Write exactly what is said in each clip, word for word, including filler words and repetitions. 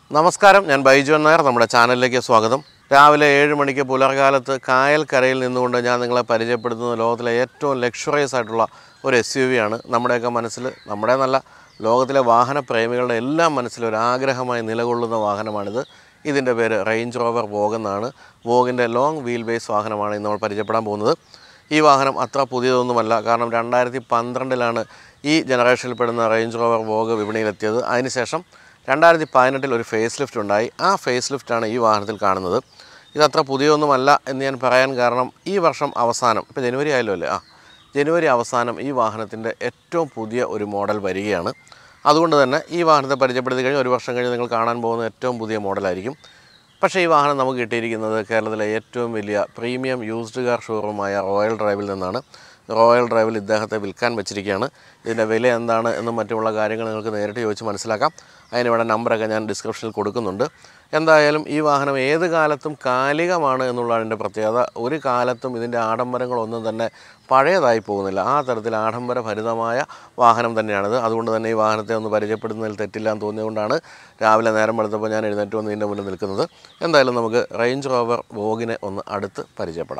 നമസ്കാരം, ഞാൻ ബൈജു നായർ. നമ്മുടെ ചാനലിലേക്ക് സ്വാഗതം. രാവിലെ ഏഴ് മണിക്ക് പുലർകാലത്ത് കായൽക്കരയിൽ നിന്നുകൊണ്ട് ഞാൻ നിങ്ങളെ പരിചയപ്പെടുത്തുന്ന ലോകത്തിലെ ഏറ്റവും ലക്ഷറിയസ് ആയിട്ടുള്ള ഒരു എസ് യു വി ആണ്. നമ്മുടെയൊക്കെ മനസ്സിൽ, നമ്മുടെ നല്ല ലോകത്തിലെ വാഹന പ്രേമികളുടെ എല്ലാം മനസ്സിൽ ഒരു ആഗ്രഹമായി നിലകൊള്ളുന്ന വാഹനമാണിത്. ഇതിൻ്റെ പേര് റേഞ്ച് റോവർ വോഗ് എന്നാണ്. വോഗിൻ്റെ ലോങ് വീൽ ബേസ് വാഹനമാണ് ഇന്ന് നമ്മൾ പരിചയപ്പെടാൻ പോകുന്നത്. ഈ വാഹനം അത്ര പുതിയതൊന്നുമല്ല, കാരണം രണ്ടായിരത്തി പന്ത്രണ്ടിലാണ് ഈ ജനറേഷനിൽപ്പെടുന്ന റേഞ്ച് റോവർ വോഗ് വിപണിയിലെത്തിയത്. അതിനുശേഷം രണ്ടായിരത്തി പതിനെട്ടിൽ ഒരു ഫേസ് ലിഫ്റ്റ് ഉണ്ടായി. ആ ഫേസ് ലിഫ്റ്റാണ് ഈ വാഹനത്തിൽ കാണുന്നത്. ഇതത്ര പുതിയൊന്നുമല്ല എന്ന് ഞാൻ പറയാൻ കാരണം, ഈ വർഷം അവസാനം, ഇപ്പോൾ ജനുവരി ആയല്ലോ അല്ലേ, ആ ജനുവരി അവസാനം ഈ വാഹനത്തിൻ്റെ ഏറ്റവും പുതിയ ഒരു മോഡൽ വരികയാണ്. അതുകൊണ്ട് തന്നെ ഈ വാഹനത്തെ പരിചയപ്പെടുത്തി കഴിഞ്ഞ് ഒരു വർഷം കഴിഞ്ഞ് നിങ്ങൾ കാണാൻ പോകുന്ന ഏറ്റവും പുതിയ മോഡലായിരിക്കും. പക്ഷേ ഈ വാഹനം നമുക്ക് കിട്ടിയിരിക്കുന്നത് കേരളത്തിലെ ഏറ്റവും വലിയ പ്രീമിയം യൂസ്ഡ് കാർ ഷോറൂമായ റോയൽ ഡ്രൈവിൽ നിന്നാണ്. റോയൽ ഡ്രൈവിൽ ഇദ്ദേഹത്തെ വിൽക്കാൻ വെച്ചിരിക്കുകയാണ്. ഇതിൻ്റെ വില എന്താണ് എന്നും മറ്റുമുള്ള കാര്യങ്ങൾ നിങ്ങൾക്ക് നേരിട്ട് ചോദിച്ച് മനസ്സിലാക്കാം. അതിന് വേണ്ട നമ്പറൊക്കെ ഞാൻ ഡിസ്ക്രിപ്ഷനിൽ കൊടുക്കുന്നുണ്ട്. എന്തായാലും ഈ വാഹനം ഏത് കാലത്തും കാലികമാണ് എന്നുള്ളതാണ് ഇതിൻ്റെ പ്രത്യേകത. ഒരു കാലത്തും ഇതിൻ്റെ ആഡംബരങ്ങളൊന്നും തന്നെ പഴയതായി പോകുന്നില്ല. ആ തരത്തിൽ ആഡംബരഭരിതമായ വാഹനം തന്നെയാണിത്. അതുകൊണ്ട് തന്നെ ഈ വാഹനത്തെ ഒന്ന് പരിചയപ്പെടുന്നതിൽ തെറ്റില്ല എന്ന് തോന്നിയതുകൊണ്ടാണ് രാവിലെ നേരം വെളുത്തപ്പോൾ ഞാൻ എഴുന്നേറ്റ് വന്ന് ഇതിൻ്റെ മുന്നിൽ നിൽക്കുന്നത്. എന്തായാലും നമുക്ക് റേഞ്ച് റോവർ വോഗിനെ ഒന്ന് അടുത്ത് പരിചയപ്പെടാം.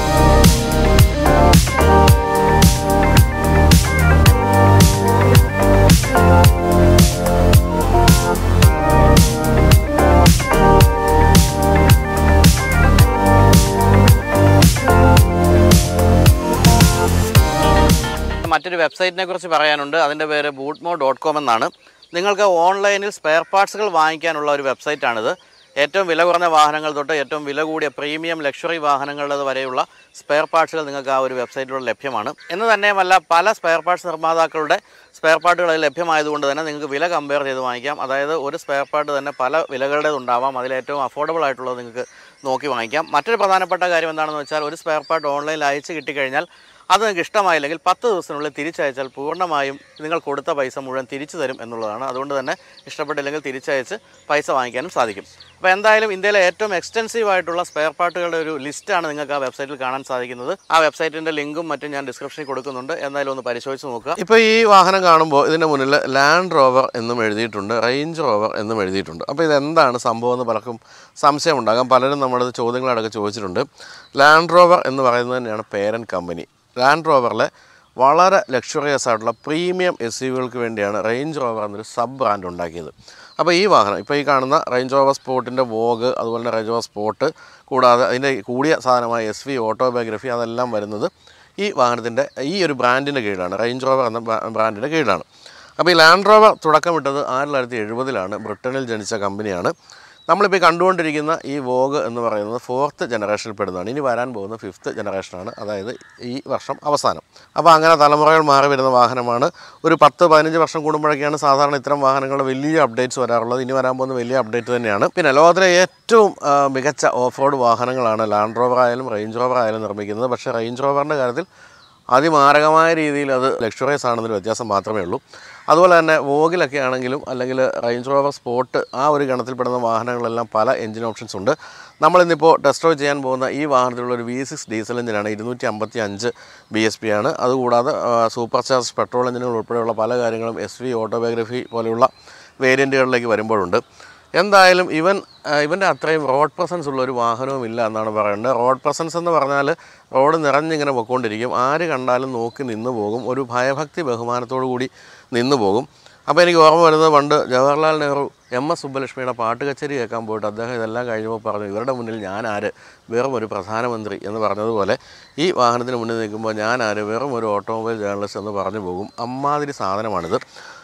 മറ്റൊരു വെബ്സൈറ്റിനെ കുറിച്ച് പറയാനുണ്ട്. അതിൻ്റെ പേര് ബൂട്ട്മോ ഡോട്ട് കോം എന്നാണ്. നിങ്ങൾക്ക് ഓൺലൈനിൽ സ്പെയർ പാർട്സുകൾ വാങ്ങിക്കാനുള്ള ഒരു വെബ്സൈറ്റാണിത്. ഏറ്റവും വില കുറഞ്ഞ വാഹനങ്ങൾ തൊട്ട് ഏറ്റവും വില കൂടിയ പ്രീമിയം ലക്ഷറി വാഹനങ്ങളുടെ വരെയുള്ള സ്പെയർ പാർട്സുകൾ നിങ്ങൾക്ക് ആ ഒരു വെബ്സൈറ്റിലൂടെ ലഭ്യമാണ്. എന്ന് തന്നെയുമല്ല, പല സ്പെയർ പാർട്സ് നിർമ്മാതാക്കളുടെ സ്പെയർ പാർട്ടുകൾ ലഭ്യമായതുകൊണ്ട് തന്നെ നിങ്ങൾക്ക് വില കമ്പയർ ചെയ്ത് വാങ്ങിക്കാം. അതായത് ഒരു സ്പെയർ പാർട്ട് തന്നെ പല വിലകളുടേതുണ്ടാവാം. അതിലേറ്റവും അഫോർഡബിൾ ആയിട്ടുള്ളത് നിങ്ങൾക്ക് നോക്കി വാങ്ങിക്കാം. മറ്റൊരു പ്രധാനപ്പെട്ട കാര്യം എന്താണെന്ന് വെച്ചാൽ, ഒരു സ്പെയർ പാർട്ട് ഓൺലൈനിൽ അയച്ച് കിട്ടിക്കഴിഞ്ഞാൽ അത് നിങ്ങൾക്ക് ഇഷ്ടമായില്ലെങ്കിൽ പത്ത് ദിവസത്തിനുള്ളിൽ തിരിച്ചയച്ചാൽ പൂർണ്ണമായും നിങ്ങൾ കൊടുത്ത പൈസ മുഴുവൻ തിരിച്ചു തരും എന്നുള്ളതാണ്. അതുകൊണ്ട് തന്നെ ഇഷ്ടപ്പെട്ടില്ലെങ്കിൽ തിരിച്ചയച്ച് പൈസ വാങ്ങിക്കാനും സാധിക്കും. അപ്പോൾ എന്തായാലും ഇന്ത്യയിലെ ഏറ്റവും എക്സ്റ്റെൻസീവ് ആയിട്ടുള്ള സ്പെയർ പാർട്ടുകളുടെ ഒരു ലിസ്റ്റാണ് നിങ്ങൾക്ക് ആ വെബ്സൈറ്റിൽ കാണാൻ സാധിക്കുന്നത്. ആ വെബ്സൈറ്റിൻ്റെ ലിങ്കും മറ്റും ഞാൻ ഡിസ്ക്രിപ്ഷനിൽ കൊടുക്കുന്നുണ്ട്. എന്തായാലും ഒന്ന് പരിശോധിച്ച് നോക്കുക. ഇപ്പോൾ ഈ വാഹനം കാണുമ്പോൾ ഇതിൻ്റെ മുന്നിൽ ലാൻഡ് റോവർ എന്നും എഴുതിയിട്ടുണ്ട്, റേഞ്ച് റോവർ എന്നും എഴുതിയിട്ടുണ്ട്. അപ്പോൾ ഇതെന്താണ് സംഭവം എന്ന് പലർക്കും സംശയമുണ്ടാകാം. പലരും നമ്മുടെ ചോദ്യങ്ങളടക്കം ചോദിച്ചിട്ടുണ്ട്. ലാൻഡ് റോവർ എന്ന് പറയുന്നത് തന്നെയാണ് പേരൻറ്റ് കമ്പനി. ലാൻഡ് റോവറിലെ വളരെ ലക്ഷറിയസ് ആയിട്ടുള്ള പ്രീമിയം എസ് യു വികൾക്ക് വേണ്ടിയാണ് റേഞ്ച് റോവർ എന്നൊരു സബ് ബ്രാൻഡ് ഉണ്ടാക്കിയത്. അപ്പോൾ ഈ വാഹനം, ഇപ്പോൾ ഈ കാണുന്ന റേഞ്ച് റോവർ സ്പോർട്ടിൻ്റെ വോഗ്, അതുപോലെ തന്നെ റേഞ്ച് റോവർ സ്പോർട്ട്, കൂടാതെ അതിൻ്റെ കൂടിയ സാധനമായ എസ് വി ഓട്ടോബയോഗ്രഫി, അതെല്ലാം വരുന്നത് ഈ വാഹനത്തിൻ്റെ ഈ ഒരു ബ്രാൻഡിൻ്റെ കീഴിലാണ്, റേഞ്ച് റോവർ എന്ന ബ്രാൻഡിൻ്റെ കീഴിലാണ്. അപ്പോൾ ഈ ലാൻഡ് റോവർ തുടക്കമിട്ടത് ആയിരത്തി തൊള്ളായിരത്തി എഴുപതിലാണ്. ബ്രിട്ടനിൽ ജനിച്ച കമ്പനിയാണ്. നമ്മളിപ്പോൾ കണ്ടുകൊണ്ടിരിക്കുന്ന ഈ വോഗ് എന്ന് പറയുന്നത് ഫോർത്ത് ജനറേഷനിൽ പെടുന്നതാണ്. ഇനി വരാൻ പോകുന്ന ഫിഫ്ത്ത് ജനറേഷനാണ്, അതായത് ഈ വർഷം അവസാനം. അപ്പോൾ അങ്ങനെ തലമുറകൾ മാറി വരുന്ന വാഹനമാണ്. ഒരു പത്ത് പതിനഞ്ച് വർഷം കൂടുമ്പോഴൊക്കെയാണ് സാധാരണ ഇത്തരം വാഹനങ്ങളുടെ വലിയ അപ്ഡേറ്റ്സ് വരാറുള്ളത്. ഇനി വരാൻ പോകുന്ന വലിയ അപ്ഡേറ്റ് തന്നെയാണ്. പിന്നെ ലോകത്തിലെ ഏറ്റവും മികച്ച ഓഫ് റോഡ് വാഹനങ്ങളാണ് ലാൻഡ് റോവർ ആയാലും റേഞ്ച് റോവർ ആയാലും നിർമ്മിക്കുന്നത്. പക്ഷേ റേഞ്ച് റോവറിൻ്റെ കാര്യത്തിൽ അതിമാരകമായ രീതിയിൽ അത് ലക്ഷറിയസ് ആണെന്നൊരു വ്യത്യാസം മാത്രമേ ഉള്ളൂ. അതുപോലെ തന്നെ വോഗിലൊക്കെ ആണെങ്കിലും, അല്ലെങ്കിൽ റേഞ്ച് റോവർ സ്പോർട്ട്, ആ ഒരു ഗണത്തിൽപ്പെടുന്ന വാഹനങ്ങളെല്ലാം പല എഞ്ചിൻ ഓപ്ഷൻസ് ഉണ്ട്. നമ്മളിന്നിപ്പോൾ ടെസ്റ്റ് ഡ്രൈവ് ചെയ്യാൻ പോകുന്ന ഈ വാഹനത്തിലുള്ള ഒരു വി സിക്സ് ഡീസൽ എഞ്ചിനാണ്. ഇരുന്നൂറ്റി അമ്പത്തി അഞ്ച് ബി എസ് പി ആണ്. അതുകൂടാതെ സൂപ്പർ ചാർജ് പെട്രോൾ എഞ്ചിനുകൾ ഉൾപ്പെടെയുള്ള പല കാര്യങ്ങളും എസ് വി ഓട്ടോബയോഗ്രഫി പോലെയുള്ള വേരിയൻറ്റുകളിലേക്ക് വരുമ്പോഴുണ്ട്. എന്തായാലും ഇവൻ ഇവൻ്റെ അത്രയും റോഡ് പ്രസൻസ് ഉള്ളൊരു വാഹനവും ഇല്ല എന്നാണ് പറയുന്നത്. റോഡ് പ്രസൻസ് എന്ന് പറഞ്ഞാൽ റോഡ് നിറഞ്ഞിങ്ങനെ പൊയ്ക്കൊണ്ടിരിക്കും. ആര് കണ്ടാലും നോക്കി നിന്ന് പോകും. ഒരു ഭയഭക്തി ബഹുമാനത്തോടു കൂടി നിന്ന് പോകും. അപ്പോൾ എനിക്ക് ഓർമ്മ വരുന്നത്, പണ്ട് ജവഹർലാൽ നെഹ്റു എം എസ് സുബ്ബലക്ഷ്മിയുടെ പാട്ട് കച്ചേരി കേൾക്കാൻ പോയിട്ട് അദ്ദേഹം ഇതെല്ലാം കഴിഞ്ഞപ്പോൾ പറഞ്ഞു, ഇവരുടെ മുന്നിൽ ഞാൻ ആര്, വെറും ഒരു പ്രധാനമന്ത്രി എന്ന് പറഞ്ഞതുപോലെ ഈ വാഹനത്തിന് മുന്നിൽ നിൽക്കുമ്പോൾ ഞാൻ ആര്, വെറും ഒരു ഓട്ടോമൊബൈൽ ജേർണലിസ്റ്റ് എന്ന് പറഞ്ഞു പോകും. അമ്മാതിരി സാധനമാണിത്.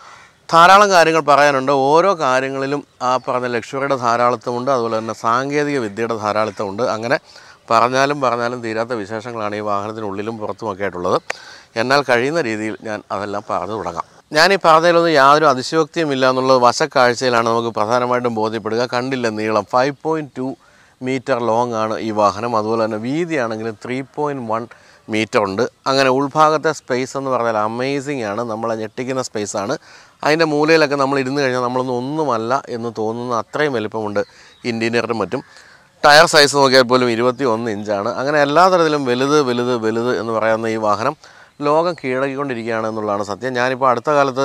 ധാരാളം കാര്യങ്ങൾ പറയാനുണ്ട്. ഓരോ കാര്യങ്ങളിലും ആ പറഞ്ഞ ലക്ഷറിയുടെ ധാരാളിത്തമുണ്ട്, അതുപോലെ തന്നെ സാങ്കേതിക വിദ്യയുടെ ധാരാളിത്തമുണ്ട്. അങ്ങനെ പറഞ്ഞാലും പറഞ്ഞാലും തീരാത്ത വിശേഷങ്ങളാണ് ഈ വാഹനത്തിനുള്ളിലും പുറത്തുമൊക്കെ ആയിട്ടുള്ളത്. എന്നാൽ കഴിയുന്ന രീതിയിൽ ഞാൻ അതെല്ലാം പറഞ്ഞു തുടങ്ങാം. ഞാനീ പറഞ്ഞതിലൊന്നും യാതൊരു അതിശയോക്തിയുമില്ല എന്നുള്ളത് വശക്കാഴ്ചയിലാണ് നമുക്ക് പ്രധാനമായിട്ടും ബോധ്യപ്പെടുക. കണ്ടില്ല നീളം five point two metre long ആണ് ഈ വാഹനം. അതുപോലെ തന്നെ വീതിയാണെങ്കിലും ത്രീ പോയിൻറ്റ് വൺ മീറ്റർ ഉണ്ട്. അങ്ങനെ ഉൾഭാഗത്തെ സ്പേസ് എന്ന് പറഞ്ഞാൽ അമേസിംഗ് ആണ്, നമ്മളെ ഞെട്ടിക്കുന്ന സ്പേസാണ്. അതിൻ്റെ മൂലയിലൊക്കെ നമ്മൾ ഇരുന്ന് കഴിഞ്ഞാൽ നമ്മളൊന്നും ഒന്നുമല്ല എന്ന് തോന്നുന്ന അത്രയും വലിപ്പമുണ്ട് ഇൻറ്റീരിയറിനും മറ്റും. ടയർ സൈസ് നോക്കിയാൽ പോലും ഇരുപത്തി ഒന്ന് ഇഞ്ചാണ്. അങ്ങനെ എല്ലാ തരത്തിലും വലുത് വലുത് വലുത് എന്ന് പറയുന്ന ഈ വാഹനം ലോകം കീഴടക്കിക്കൊണ്ടിരിക്കുകയാണ് എന്നുള്ളതാണ് സത്യം. ഞാനിപ്പോൾ അടുത്ത കാലത്ത്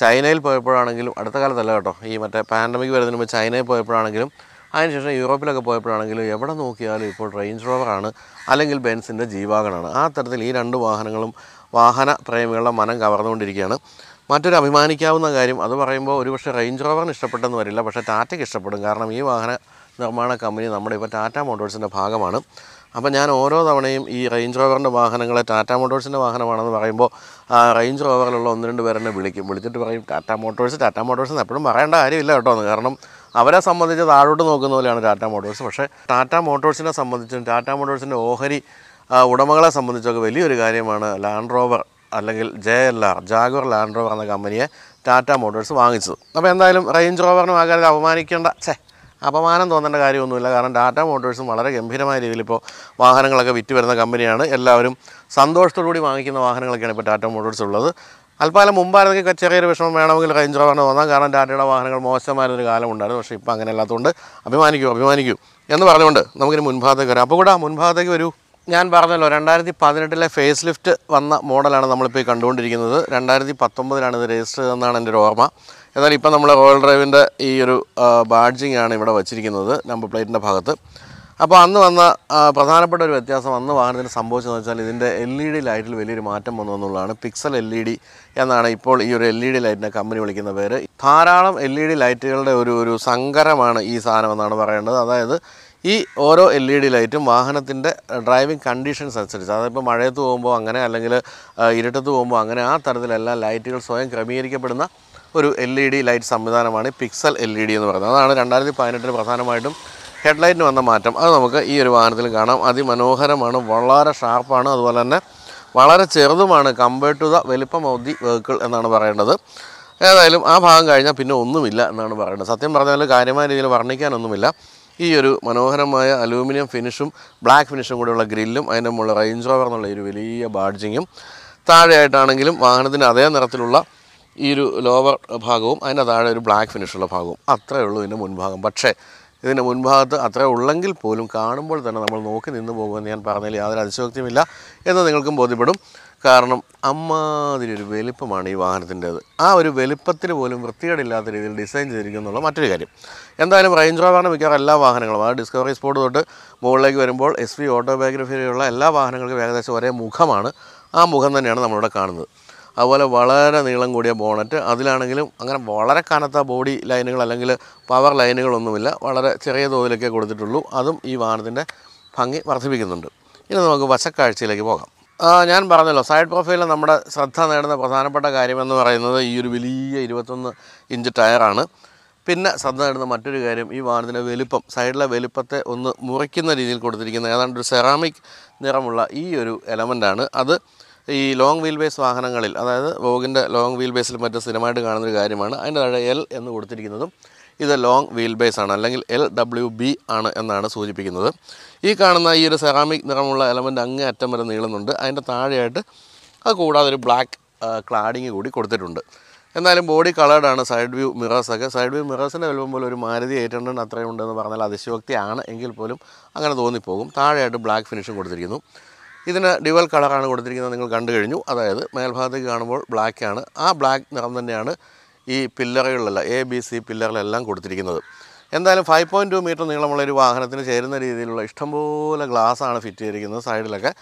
ചൈനയിൽ പോയപ്പോഴാണെങ്കിലും അടുത്ത കാലത്തല്ല കേട്ടോ, ഈ മറ്റേ പാൻഡമിക് വരുന്നതിന് മുമ്പ് ചൈനയിൽ പോയപ്പോഴാണെങ്കിലും അതിനുശേഷം യൂറോപ്പിലൊക്കെ പോയപ്പോഴാണെങ്കിലും എവിടെ നോക്കിയാലും ഇപ്പോൾ റേഞ്ച് റോവറാണ് അല്ലെങ്കിൽ ബെൻസിൻ്റെ ജി വാഗണാണ്. ആ തരത്തിൽ ഈ രണ്ട് വാഹനങ്ങളും വാഹന പ്രേമികളുടെ മനം കവർന്നുകൊണ്ടിരിക്കുകയാണ്. മറ്റൊരു അഭിമാനിക്കാവുന്ന കാര്യം അത് പറയുമ്പോൾ ഒരുപക്ഷെ റേഞ്ച് റോവറിന് ഇഷ്ടപ്പെട്ടെന്ന് വരില്ല, പക്ഷേ ടാറ്റയ്ക്ക് ഇഷ്ടപ്പെടും. കാരണം ഈ വാഹന നിർമ്മാണ കമ്പനി നമ്മുടെ ഇപ്പോൾ ടാറ്റ മോട്ടോഴ്സിൻ്റെ ഭാഗമാണ്. അപ്പോൾ ഞാൻ ഓരോ തവണയും ഈ റേഞ്ച് റോവറിൻ്റെ വാഹനങ്ങളെ ടാറ്റ മോട്ടോഴ്സിൻ്റെ വാഹനമാണെന്ന് പറയുമ്പോൾ റേഞ്ച് റോവറിലുള്ള ഒന്ന് രണ്ട് പേരെന്നെ വിളിക്കും. വിളിച്ചിട്ട് പറയും ടാറ്റ മോട്ടോഴ്സ് ടാറ്റ മോട്ടോഴ്സ് എന്ന് എപ്പോഴും പറയേണ്ട കാര്യമില്ല കേട്ടോ എന്ന്. കാരണം അവരെ സംബന്ധിച്ച് താഴോട്ട് നോക്കുന്ന പോലെയാണ് ടാറ്റ മോട്ടോഴ്സ്. പക്ഷേ ടാറ്റ മോട്ടോഴ്സിനെ സംബന്ധിച്ചും ടാറ്റ മോട്ടോഴ്സിൻ്റെ ഓഹരി ഉടമകളെ സംബന്ധിച്ചൊക്കെ വലിയൊരു കാര്യമാണ് ലാൻഡ് റോവർ അല്ലെങ്കിൽ J L R Jaguar Land Rover എന്ന കമ്പനിയെ ടാറ്റ മോട്ടോഴ്സ് വാങ്ങിച്ചത്. അപ്പോൾ എന്തായാലും റേഞ്ച് റോവറിനും ആ കാര്യത്തിൽ അപമാനിക്കേണ്ട ഛേ അപമാനം തോന്നേണ്ട കാര്യമൊന്നുമില്ല. കാരണം ടാറ്റ മോട്ടോഴ്സും വളരെ ഗംഭീരമായ രീതിയിൽ ഇപ്പോൾ വാഹനങ്ങളൊക്കെ വിറ്റ് വരുന്ന കമ്പനിയാണ്. എല്ലാവരും സന്തോഷത്തോടുകൂടി വാങ്ങിക്കുന്ന വാഹനങ്ങളൊക്കെയാണ് ഇപ്പോൾ ടാറ്റ മോട്ടോഴ്സ് ഉള്ളത്. അല്പകാലം മുമ്പായിരുന്നെങ്കിൽ ചെറിയൊരു വിഷമം വേണമെങ്കിൽ റേഞ്ച് റോവറിന് തോന്നാം, കാരണം ടാറ്റയുടെ വാഹനങ്ങൾ മോശമായൊരു കാലം ഉണ്ടായിരുന്നു. പക്ഷേ ഇപ്പോൾ അങ്ങനെ അല്ലാത്തതുകൊണ്ട് അഭിമാനിക്കൂ അഭിമാനിക്കൂ എന്ന് പറഞ്ഞുകൊണ്ട് നമുക്കിനി മുൻഭാഗത്തേക്ക് വരാം. അപ്പോൾ കൂടെ മുൻഭാഗത്തേക്ക് വരൂ. ഞാൻ പറഞ്ഞല്ലോ രണ്ടായിരത്തി പതിനെട്ടിലെ ഫേസ് ലിഫ്റ്റ് വന്ന മോഡലാണ് നമ്മളിപ്പോൾ ഈ കണ്ടുകൊണ്ടിരിക്കുന്നത്. രണ്ടായിരത്തി പത്തൊമ്പതിലാണ് ഇത് രജിസ്റ്റർ ചെയ്തതെന്നാണ് എൻ്റെ ഒരു ഓർമ്മ. എന്നാൽ ഇപ്പം നമ്മൾ റോയൽ ഡ്രൈവിൻ്റെ ഈ ഒരു ബാഡ്ജിങ് ആണ് ഇവിടെ വച്ചിരിക്കുന്നത് നമ്പർ പ്ലേറ്റിൻ്റെ ഭാഗത്ത്. അപ്പോൾ അന്ന് വന്ന പ്രധാനപ്പെട്ട ഒരു വ്യത്യാസം അന്ന് വാഹനത്തിന് സംഭവിച്ചതെന്ന് വെച്ചാൽ ഇതിൻ്റെ എൽ ഇ ഡി ലൈറ്റിൽ വലിയൊരു മാറ്റം വന്നു എന്നുള്ളതാണ്. പിക്സൽ എൽ ഇ ഡി എന്നാണ് ഇപ്പോൾ ഈ ഒരു എൽ ഇ ഡി ലൈറ്റിനെ കമ്പനി വിളിക്കുന്ന പേര്. ധാരാളം എൽ ഇ ഡി ലൈറ്റുകളുടെ ഒരു ഒരു സങ്കരമാണ് ഈ സാധനം എന്നാണ് പറയേണ്ടത്. അതായത് ഈ ഓരോ എൽ ഇ ഡി ലൈറ്റും വാഹനത്തിൻ്റെ ഡ്രൈവിംഗ് കണ്ടീഷൻസ് അനുസരിച്ച്, അതിപ്പോൾ മഴയത്ത് പോകുമ്പോൾ അങ്ങനെ അല്ലെങ്കിൽ ഇരുട്ടത്ത് പോകുമ്പോൾ അങ്ങനെ ആ തരത്തിലെല്ലാം ലൈറ്റുകൾ സ്വയം ക്രമീകരിക്കപ്പെടുന്ന ഒരു എൽ ഇ ഡി ലൈറ്റ് സംവിധാനമാണ് പിക്സൽ എൽ ഇ ഡി എന്ന് പറയുന്നത്. അതാണ് രണ്ടായിരത്തി പതിനെട്ടിന് പ്രധാനമായിട്ടും ഹെഡ്ലൈറ്റിന് വന്ന മാറ്റം. അത് നമുക്ക് ഈ ഒരു വാഹനത്തിൽ കാണാം. അതിമനോഹരമാണ്, വളരെ ഷാർപ്പാണ്, അതുപോലെ തന്നെ വളരെ ചെറുതുമാണ് കമ്പയർഡ് ടു ദ വലിപ്പം ഓഫ് ദി വെഹിക്കിൾ എന്നാണ് പറയേണ്ടത്. ഏതായാലും ആ ഭാഗം കഴിഞ്ഞാൽ പിന്നെ ഒന്നുമില്ല എന്നാണ് പറയേണ്ടത്. സത്യം പറഞ്ഞാൽ കാര്യമായ രീതിയിൽ വർണ്ണിക്കാനൊന്നുമില്ല. ഈ ഒരു മനോഹരമായ അലൂമിനിയം ഫിനിഷും ബ്ലാക്ക് ഫിനിഷും കൂടെയുള്ള ഗ്രില്ലും അതിൻ്റെ മുകളിൽ റേഞ്ച് റോവർ എന്നുള്ള ഒരു വലിയ ബാഡ്ജിങ്ങും താഴെയായിട്ടാണെങ്കിലും വാഹനത്തിൻ്റെ അതേ നിറത്തിലുള്ള ഈ ഒരു ലോവർ ഭാഗവും അതിൻ്റെ താഴെ ഒരു ബ്ലാക്ക് ഫിനിഷുള്ള ഭാഗവും അത്രയേ ഉള്ളൂ ഇതിൻ്റെ മുൻഭാഗം. പക്ഷേ ഇതിൻ്റെ മുൻഭാഗത്ത് അത്ര ഉള്ളെങ്കിൽ പോലും കാണുമ്പോൾ തന്നെ നമ്മൾ നോക്കി നിന്ന് പോകുമെന്ന് ഞാൻ പറഞ്ഞതിൽ യാതൊരു അതിശയോക്തിയുമില്ല എന്ന് നിങ്ങൾക്കും ബോധ്യപ്പെടും. കാരണം അമ്മാതിരി ഒരു വലിപ്പമാണ് ഈ വാഹനത്തിൻ്റേത്. ആ ഒരു വലിപ്പത്തിന് പോലും വൃത്തികേടില്ലാത്ത രീതിയിൽ ഡിസൈൻ ചെയ്തിരിക്കുന്നുള്ള മറ്റൊരു കാര്യം. എന്തായാലും റേഞ്ച് റോവറിന് മിക്കവാറും എല്ലാ വാഹനങ്ങളും ആ ഡിസ്കവറി സ്പോർട്ട് തൊട്ട് മുകളിലേക്ക് വരുമ്പോൾ എസ് വി ഓട്ടോബയോഗ്രഫിയിലുള്ള എല്ലാ വാഹനങ്ങൾക്കും ഏകദേശം ഒരേ മുഖമാണ്. ആ മുഖം തന്നെയാണ് നമ്മളിവിടെ കാണുന്നത്. അതുപോലെ വളരെ നീളം കൂടിയ ബോണറ്റ്, അതിലാണെങ്കിലും അങ്ങനെ വളരെ കനത്ത ബോഡി ലൈനുകൾ അല്ലെങ്കിൽ പവർ ലൈനുകളൊന്നുമില്ല, വളരെ ചെറിയ തോതിലൊക്കെ കൊടുത്തിട്ടുള്ളൂ. അതും ഈ വാഹനത്തിൻ്റെ ഭംഗി വർദ്ധിപ്പിക്കുന്നുണ്ട്. ഇനി നമുക്ക് വശക്കാഴ്ചയിലേക്ക് പോകാം. ഞാൻ പറഞ്ഞല്ലോ സൈഡ് പ്രൊഫൈലിൽ നമ്മുടെ ശ്രദ്ധ നേടുന്ന പ്രധാനപ്പെട്ട കാര്യമെന്ന് പറയുന്നത് ഈ ഒരു വലിയ ഇരുപത്തൊന്ന് ഇഞ്ച് ടയറാണ്. പിന്നെ ശ്രദ്ധ നേടുന്ന മറ്റൊരു കാര്യം ഈ വാഹനത്തിൻ്റെ വലിപ്പം, സൈഡിലെ വലിപ്പത്തെ ഒന്ന് മുറിക്കുന്ന രീതിയിൽ കൊടുത്തിരിക്കുന്ന ഏതാണ്ട് ഒരു സെറാമിക് നിറമുള്ള ഈ ഒരു എലമെൻ്റാണ്. അത് ഈ ലോങ് വീൽ ബേസ് വാഹനങ്ങളിൽ, അതായത് വോഗിൻ്റെ ലോങ് വീൽ ബേസിൽ മറ്റ് സ്ഥിരമായിട്ട് കാണുന്നൊരു കാര്യമാണ്. അതിൻ്റെ താഴെ എൽ എന്ന് കൊടുത്തിരിക്കുന്നതും ഇത് ലോങ് വീൽ ബേസ് ആണ്, അല്ലെങ്കിൽ എൽ ഡബ്ല്യു ബി ആണ് എന്നാണ് സൂചിപ്പിക്കുന്നത്. ഈ കാണുന്ന ഈ ഒരു സെറാമിക് നിറമുള്ള എലമെൻ്റ് അങ്ങേ അറ്റം വരെ നീളുന്നുണ്ട്. അതിൻ്റെ താഴെയായിട്ട് അത് കൂടാതെ ഒരു ബ്ലാക്ക് ക്ലാഡിങ് കൂടി കൊടുത്തിട്ടുണ്ട്. എന്നാലും ബോഡി കളേർഡാണ്. സൈഡ് വ്യൂ മിറേഴ്സൊക്കെ, സൈഡ് വ്യൂ മിറേഴ്സിൻ്റെ വലുപ്പം പോലെ ഒരു മാരുതി എയ്റ്റ് ഹൺഡ്രഡ് അത്രയും ഉണ്ടെന്ന് പറഞ്ഞാൽ അതിശയോക്തിയാണ് എങ്കിൽ പോലും അങ്ങനെ തോന്നിപ്പോകും. താഴെയായിട്ട് ബ്ലാക്ക് ഫിനിഷും കൊടുത്തിരിക്കുന്നു. ഇതിന് ഡ്യുവൽ കളറാണ് കൊടുത്തിരിക്കുന്നത്, നിങ്ങൾ കണ്ടു കഴിഞ്ഞു. അതായത് മേൽഭാഗത്തേക്ക് കാണുമ്പോൾ ബ്ലാക്കാണ്. ആ ബ്ലാക്ക് നിറം തന്നെയാണ് ഈ പില്ലറുകളിലെല്ലാം, എ ബി സി പില്ലറിലെല്ലാം കൊടുത്തിരിക്കുന്നത്. എന്തായാലും ഫൈവ് പോയിൻറ്റ് ടു മീറ്റർ നീളമുള്ള ഒരു വാഹനത്തിന് ചേരുന്ന രീതിയിലുള്ള ഇഷ്ടംപോലെ ഗ്ലാസ്സാണ് ഫിറ്റ് ചെയ്തിരിക്കുന്നത്. സൈഡിലൊക്കെ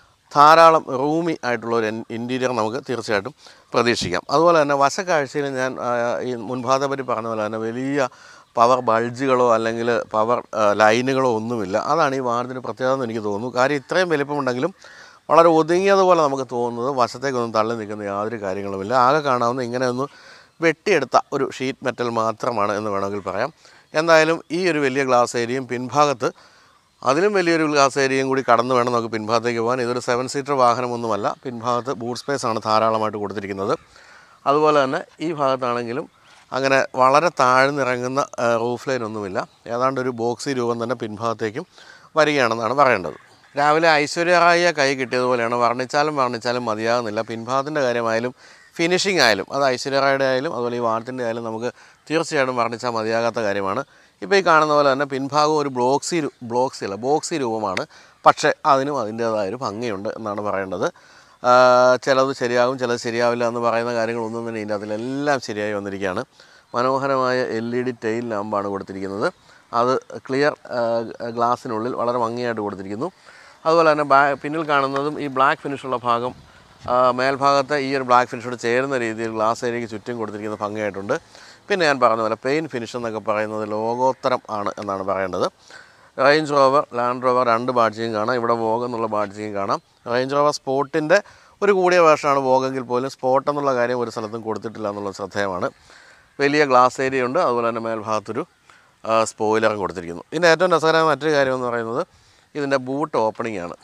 ധാരാളം റൂമി ആയിട്ടുള്ള ഒരു ഇൻറ്റീരിയർ നമുക്ക് തീർച്ചയായിട്ടും പ്രതീക്ഷിക്കാം. അതുപോലെ തന്നെ വശക്കാഴ്ചയിൽ ഞാൻ ഈ മുൻഭാഗത്തെ പറ്റി പറഞ്ഞ പോലെ തന്നെ വലിയ പവർ ബൾജുകളോ അല്ലെങ്കിൽ പവർ ലൈനുകളോ ഒന്നുമില്ല. അതാണ് ഈ വാഹനത്തിന് പ്രത്യേകത എന്ന് എനിക്ക് തോന്നുന്നു. കാര്യം ഇത്രയും വലിപ്പമുണ്ടെങ്കിലും വളരെ ഒതുങ്ങിയതുപോലെ നമുക്ക് തോന്നുന്നത് വശത്തേക്കൊന്നും തള്ളി നിൽക്കുന്ന യാതൊരു കാര്യങ്ങളുമില്ല. ആകെ കാണാവുന്ന ഇങ്ങനെ ഒന്ന് വെട്ടിയെടുത്ത ഒരു ഷീറ്റ് മെറ്റൽ മാത്രമാണ് എന്ന് വേണമെങ്കിൽ പറയാം. എന്തായാലും ഈ ഒരു വലിയ ഗ്ലാസ് ഏരിയയും പിൻഭാഗത്ത് അതിലും വലിയൊരു ഗ്ലാസ് ഏരിയയും കൂടി കടന്നു വേണം നമുക്ക് പിൻഭാഗത്തേക്ക് പോകാൻ. ഇതൊരു സെവൻ സീറ്റർ വാഹനമൊന്നുമല്ല. പിൻഭാഗത്ത് ബൂട്ട് സ്പേസ് ആണ് ധാരാളമായിട്ട് കൊടുത്തിരിക്കുന്നത്. അതുപോലെ തന്നെ ഈ ഭാഗത്താണെങ്കിലും അങ്ങനെ വളരെ താഴ്ന്നിറങ്ങുന്ന റൂഫ് ലൈൻ ഒന്നുമില്ല. ഏതാണ്ട് ഒരു ബോക്സി രൂപം തന്നെ പിൻഭാഗത്തേക്കും വരികയാണെന്നാണ് പറയേണ്ടത്. രാവിലെ ഐശ്വര്യറായ കൈ കിട്ടിയതുപോലെയാണ്. വർണ്ണിച്ചാലും വർണ്ണിച്ചാലും മതിയാകുന്നില്ല. പിൻഭാഗത്തിൻ്റെ കാര്യമായാലും ഫിനിഷിംഗ് ആയാലും, അത് ഐശ്വര്യറായുടെ ആയാലും അതുപോലെ ഈ വാഹനത്തിൻ്റെ ആയാലും നമുക്ക് തീർച്ചയായിട്ടും വർണ്ണിച്ചാൽ മതിയാകാത്ത കാര്യമാണ്. ഇപ്പോൾ ഈ കാണുന്ന പോലെ തന്നെ പിൻഭാഗം ഒരു ബ്ലോക്സി ബ്ലോക്സി അല്ല ബോക്സി രൂപമാണ്. പക്ഷേ അതിനും അതിൻ്റേതായൊരു ഭംഗിയുണ്ട് എന്നാണ് പറയേണ്ടത്. ചിലത് ശരിയാകും, ചിലത് ശരിയാവില്ല എന്ന് പറയുന്ന കാര്യങ്ങളൊന്നും തന്നെ ഇതിൻ്റെ അതിലെല്ലാം ശരിയായി വന്നിരിക്കുകയാണ്. മനോഹരമായ എൽ ഇ ഡി ടെയിൽ ലാമ്പാണ് കൊടുത്തിരിക്കുന്നത്. അത് ക്ലിയർ ഗ്ലാസ്സിനുള്ളിൽ വളരെ ഭംഗിയായിട്ട് കൊടുത്തിരിക്കുന്നു. അതുപോലെ തന്നെ ബാ പിന്നിൽ കാണുന്നതും ഈ ബ്ലാക്ക് ഫിനിഷുള്ള ഭാഗം മേൽഭാഗത്തെ ഈ ഒരു ബ്ലാക്ക് ഫിനിഷോട് ചേരുന്ന രീതിയിൽ ഗ്ലാസ് ഏരിയയ്ക്ക് ചുറ്റും കൊടുത്തിരിക്കുന്ന ഭംഗിയായിട്ടുണ്ട്. പിന്നെ ഞാൻ പറഞ്ഞ പോലെ പെയിൻ ഫിനിഷ് എന്നൊക്കെ പറയുന്നത് ലോകോത്തരം ആണ് എന്നാണ് പറയേണ്ടത്. റേഞ്ച് റോവർ, ലാൻഡ് റോവർ രണ്ട് ബാഡ്ജിയും കാണാം. ഇവിടെ വോഗ് എന്നുള്ള ബാഡ്ജിയും കാണാം. റേഞ്ച് റോവർ സ്പോർട്ടിൻ്റെ ഒരു കൂടിയ വേർഷനാണ് വോഗെങ്കിൽ പോലും സ്പോട്ട് എന്നുള്ള കാര്യം ഒരു സ്ഥലത്തും കൊടുത്തിട്ടില്ല എന്നുള്ളത് ശ്രദ്ധേയമാണ്. വലിയ ഗ്ലാസ് ഏരിയ ഉണ്ട്. അതുപോലെ തന്നെ മേൽഭാഗത്തൊരു സ്പോയിലറും കൊടുത്തിരിക്കുന്നു. ഇതിൻ്റെ ഏറ്റവും രസകരമായ മറ്റൊരു കാര്യം എന്ന് പറയുന്നത് ഇതിൻ്റെ ബൂട്ട് ഓപ്പണിംഗ് ആണ്.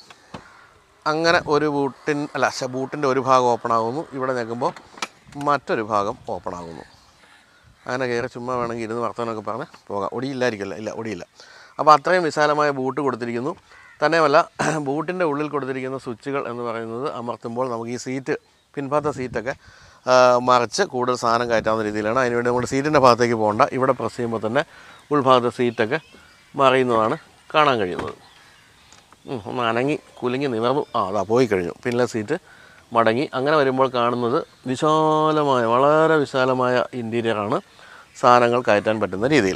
അങ്ങനെ ഒരു ബൂട്ടിൻ അല്ല ബൂട്ടിൻ്റെ ഒരു ഭാഗം ഓപ്പൺ ആകുന്നു, ഇവിടെ നിൽക്കുമ്പോൾ മറ്റൊരു ഭാഗം ഓപ്പൺ ആകുന്നു. അങ്ങനെ കയറി ചുമ്മാ വേണമെങ്കിൽ ഇരുന്ന് വർത്തമാനമൊക്കെ പറഞ്ഞ് പോകാം. ഒടിയില്ലായിരിക്കില്ല, ഇല്ല ഒടിയില്ല. അപ്പോൾ അത്രയും വിശാലമായ ബൂട്ട് കൊടുത്തിരിക്കുന്നു. തന്നെയുമല്ല ബൂട്ടിൻ്റെ ഉള്ളിൽ കൊടുത്തിരിക്കുന്ന സ്വിച്ചുകൾ എന്ന് പറയുന്നത് അമർത്തുമ്പോൾ നമുക്ക് ഈ സീറ്റ് പിൻഭാഗത്തെ സീറ്റൊക്കെ മറിച്ച് കൂടുതൽ സാധനം കയറ്റാവുന്ന രീതിയിലാണ്. അതിനുവേണ്ടി നമ്മൾ സീറ്റിൻ്റെ ഭാഗത്തേക്ക് പോകേണ്ട, ഇവിടെ പ്രസ് ചെയ്യുമ്പോൾ തന്നെ ഉൾഭാഗത്തെ സീറ്റൊക്കെ മറിയുന്നതാണ് കാണാൻ കഴിയുന്നത്. ഒന്ന് അനങ്ങി കുലുങ്ങി നിവർന്നു, ആ അതാ പോയി കഴിഞ്ഞു. പിന്നെ സീറ്റ് മടങ്ങി. അങ്ങനെ വരുമ്പോൾ കാണുന്നത് വിശാലമായ വളരെ വിശാലമായ ഇൻറ്റീരിയറാണ്, സാധനങ്ങൾ കയറ്റാൻ പറ്റുന്ന രീതിയിൽ.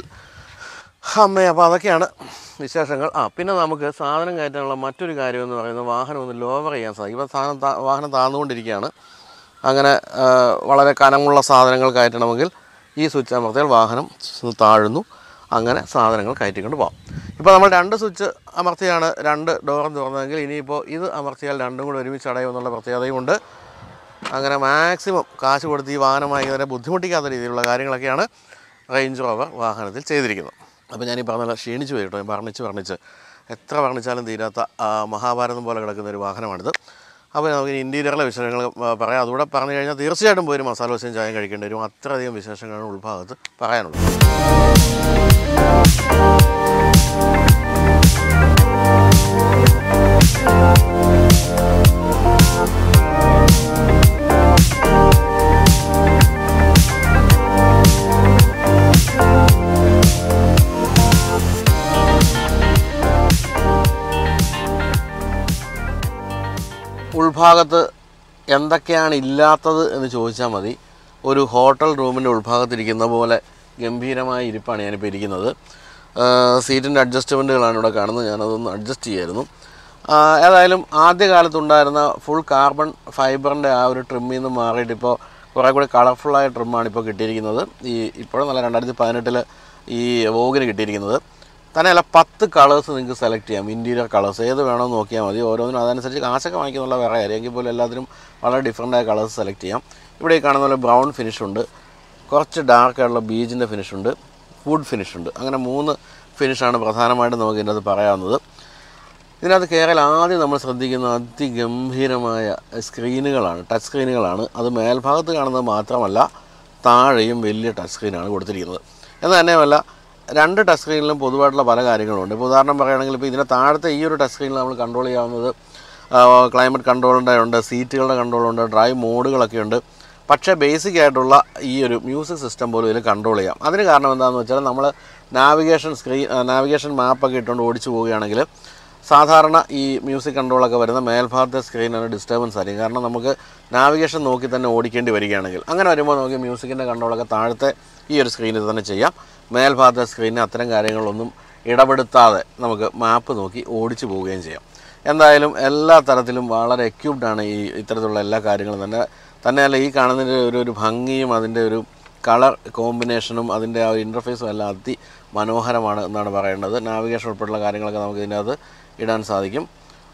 അമ്മേ അപ്പോൾ അതൊക്കെയാണ് വിശേഷങ്ങൾ. ആ പിന്നെ നമുക്ക് സാധനം കയറ്റാനുള്ള മറ്റൊരു കാര്യമെന്ന് പറയുന്നത് വാഹനം ഒന്ന് ലോവർ ചെയ്യാൻ സാധിക്കും. ഇപ്പോൾ സാധനം വാഹനം താഴ്ന്നുകൊണ്ടിരിക്കുകയാണ്. അങ്ങനെ വളരെ കനമുള്ള സാധനങ്ങൾ കയറ്റണമെങ്കിൽ ഈ സ്വിച്ച് അമർത്തിയാൽ വാഹനം താഴുന്നു. അങ്ങനെ സാധനങ്ങൾ കയറ്റിക്കൊണ്ട് പോകാം. ഇപ്പോൾ നമ്മൾ രണ്ട് സ്വിച്ച് അമർത്തിയാണ് രണ്ട് ഡോറും തുറന്നതെങ്കിൽ ഇനിയിപ്പോൾ ഇത് അമർത്തിയാൽ രണ്ടും കൂടി ഒരുമിച്ച് അടയുമെന്നുള്ള പ്രത്യേകതയുമുണ്ട്. അങ്ങനെ മാക്സിമം കാശ് കൊടുത്ത് ഈ വാഹനം വാങ്ങിയതിനെ ബുദ്ധിമുട്ടിക്കാത്ത രീതിയിലുള്ള കാര്യങ്ങളൊക്കെയാണ് റേഞ്ച് റോവർ വാഹനത്തിൽ ചെയ്തിരിക്കുന്നത്. അപ്പോൾ ഞാനീ പറഞ്ഞ ക്ഷീണിച്ച് പോയി കേട്ടോ. വർണ്ണിച്ച് വർണ്ണിച്ച് എത്ര വർണ്ണിച്ചാലും തീരാത്ത മഹാഭാരതം പോലെ കിടക്കുന്ന ഒരു വാഹനമാണിത്. അപ്പോൾ നമുക്ക് ഇൻറ്റീരിയറിലെ വിശേഷങ്ങൾ പറയാം. അതുകൂടെ പറഞ്ഞു കഴിഞ്ഞാൽ തീർച്ചയായിട്ടും പോയി ഒരു മസാല ദോശയും ചായയും കഴിക്കേണ്ടി വരും. അത്രയധികം വിശേഷങ്ങളാണ് ഉൾഭാഗത്ത് പറയാനുള്ളത്. ഉൾഭാഗത്ത് എന്തൊക്കെയാണ് ഇല്ലാത്തത് എന്ന് ചോദിച്ചാൽ മതി. ഒരു ഹോട്ടൽ റൂമിൻ്റെ ഉൾഭാഗത്തിരിക്കുന്ന പോലെ ഗംഭീരമായ ഇരിപ്പാണ് ഞാനിപ്പോൾ ഇരിക്കുന്നത്. സീറ്റിൻ്റെ അഡ്ജസ്റ്റ്മെൻറ്റുകളാണ് ഇവിടെ കാണുന്നത്. ഞാനതൊന്ന് അഡ്ജസ്റ്റ് ചെയ്യായിരുന്നു. ഏതായാലും ആദ്യകാലത്തുണ്ടായിരുന്ന ഫുൾ കാർബൺ ഫൈബറിൻ്റെ ആ ഒരു ട്രിമ്മിൽ നിന്ന് മാറിയിട്ട് ഇപ്പോൾ കുറേ കൂടി കളർഫുള്ളായ ട്രിമ്മാണ് ഇപ്പോൾ കിട്ടിയിരിക്കുന്നത്. ഈ ഇപ്പോഴും നല്ല രണ്ടായിരത്തി പതിനെട്ടിൽ ഈ വോഗിന് കിട്ടിയിരിക്കുന്നത്. തന്നെയല്ല പത്ത് കളേഴ്സ് നിങ്ങൾക്ക് സെലക്ട് ചെയ്യാം. ഇൻറ്റീരിയർ കളേഴ്സ് ഏത് വേണമെന്ന് നോക്കിയാൽ മതി. ഓരോന്നിനും അതനുസരിച്ച് കാശൊക്കെ വാങ്ങിക്കുന്നുള്ള വേറെ കാര്യം. എങ്കിൽ പോലും എല്ലാത്തിനും വളരെ ഡിഫറൻ്റായ കളേഴ്സ് സെലക്ട് ചെയ്യാം. ഇവിടെ ഈ കാണുന്ന പോലെ ബ്രൗൺ ഫിനിഷുണ്ട്, കുറച്ച് ഡാർക്കായിട്ടുള്ള ബീജിൻ്റെ ഫിനിഷുണ്ട്, വുഡ് ഫിനിഷുണ്ട്. അങ്ങനെ മൂന്ന് ഫിനിഷാണ് പ്രധാനമായിട്ടും നമുക്ക് ഇതിനകത്ത് പറയാവുന്നത്. ഇതിനകത്ത് കയറിയാൽ ആദ്യം നമ്മൾ ശ്രദ്ധിക്കുന്ന അതിഗംഭീരമായ സ്ക്രീനുകളാണ്, ടച്ച് സ്ക്രീനുകളാണ്. അത് മേൽഭാഗത്ത് കാണുന്നത് മാത്രമല്ല താഴെയും വലിയ ടച്ച് സ്ക്രീനാണ് കൊടുത്തിരിക്കുന്നത്. എന്ന് തന്നെയുമല്ല രണ്ട് ടച്ച് സ്ക്രീനിലും പൊതുവായിട്ടുള്ള പല കാര്യങ്ങളുണ്ട്. ഇപ്പോൾ ഉദാഹരണം പറയുകയാണെങ്കിൽ ഇപ്പോൾ ഇതിൻ്റെ താഴത്തെ ഈ ഒരു ടച്ച് സ്ക്രീനിൽ നമ്മൾ കൺട്രോൾ ചെയ്യാവുന്നത് ക്ലൈമറ്റ് കൺട്രോളിൻ്റെ ഉണ്ട്, സീറ്റുകളുടെ കൺട്രോളുണ്ട്, ഡ്രൈവ് മോഡുകളൊക്കെ ഉണ്ട്. പക്ഷേ ബേസിക് ആയിട്ടുള്ള ഈ ഒരു മ്യൂസിക് സിസ്റ്റം പോലും ഇതിൽ കൺട്രോൾ ചെയ്യാം. അതിന് കാരണം എന്താണെന്ന് വെച്ചാൽ നമ്മൾ നാവിഗേഷൻ സ്ക്രീൻ നാവിഗേഷൻ മാപ്പൊക്കെ ഇട്ടുകൊണ്ട് ഓടിച്ചു പോവുകയാണെങ്കിൽ സാധാരണ ഈ മ്യൂസിക് കൺട്രോളൊക്കെ വരുന്ന മേൽഭാഗത്തെ സ്ക്രീനാണ് ഡിസ്റ്റർബൻസ് ആയിരിക്കും. കാരണം നമുക്ക് നാവിഗേഷൻ നോക്കി തന്നെ ഓടിക്കേണ്ടി വരികയാണെങ്കിൽ അങ്ങനെ വരുമ്പോൾ നമുക്ക് മ്യൂസിക്കിൻ്റെ കൺട്രോളൊക്കെ താഴത്തെ ഈ ഒരു സ്ക്രീനിൽ തന്നെ ചെയ്യാം. മേൽഭാഗത്തെ സ്ക്രീനിന് അത്തരം കാര്യങ്ങളൊന്നും ഇടപെടുത്താതെ നമുക്ക് മാപ്പ് നോക്കി ഓടിച്ചു പോവുകയും ചെയ്യാം. എന്തായാലും എല്ലാ തരത്തിലും വളരെ എക്യൂപ്ഡാണ് ഈ ഇത്തരത്തിലുള്ള എല്ലാ കാര്യങ്ങളും തന്നെ. തന്നെയല്ല ഈ കാണുന്നതിൻ്റെ ഒരു ഒരു ഭംഗിയും അതിൻ്റെ ഒരു കളർ കോമ്പിനേഷനും അതിൻ്റെ ആ ഇൻ്റർഫേസും എല്ലാം അതി മനോഹരമാണ് എന്നാണ് പറയേണ്ടത്. നാവിഗേഷൻ ഉൾപ്പെടെയുള്ള കാര്യങ്ങളൊക്കെ നമുക്ക് ഇതിനകത്ത് ഇടാൻ സാധിക്കും.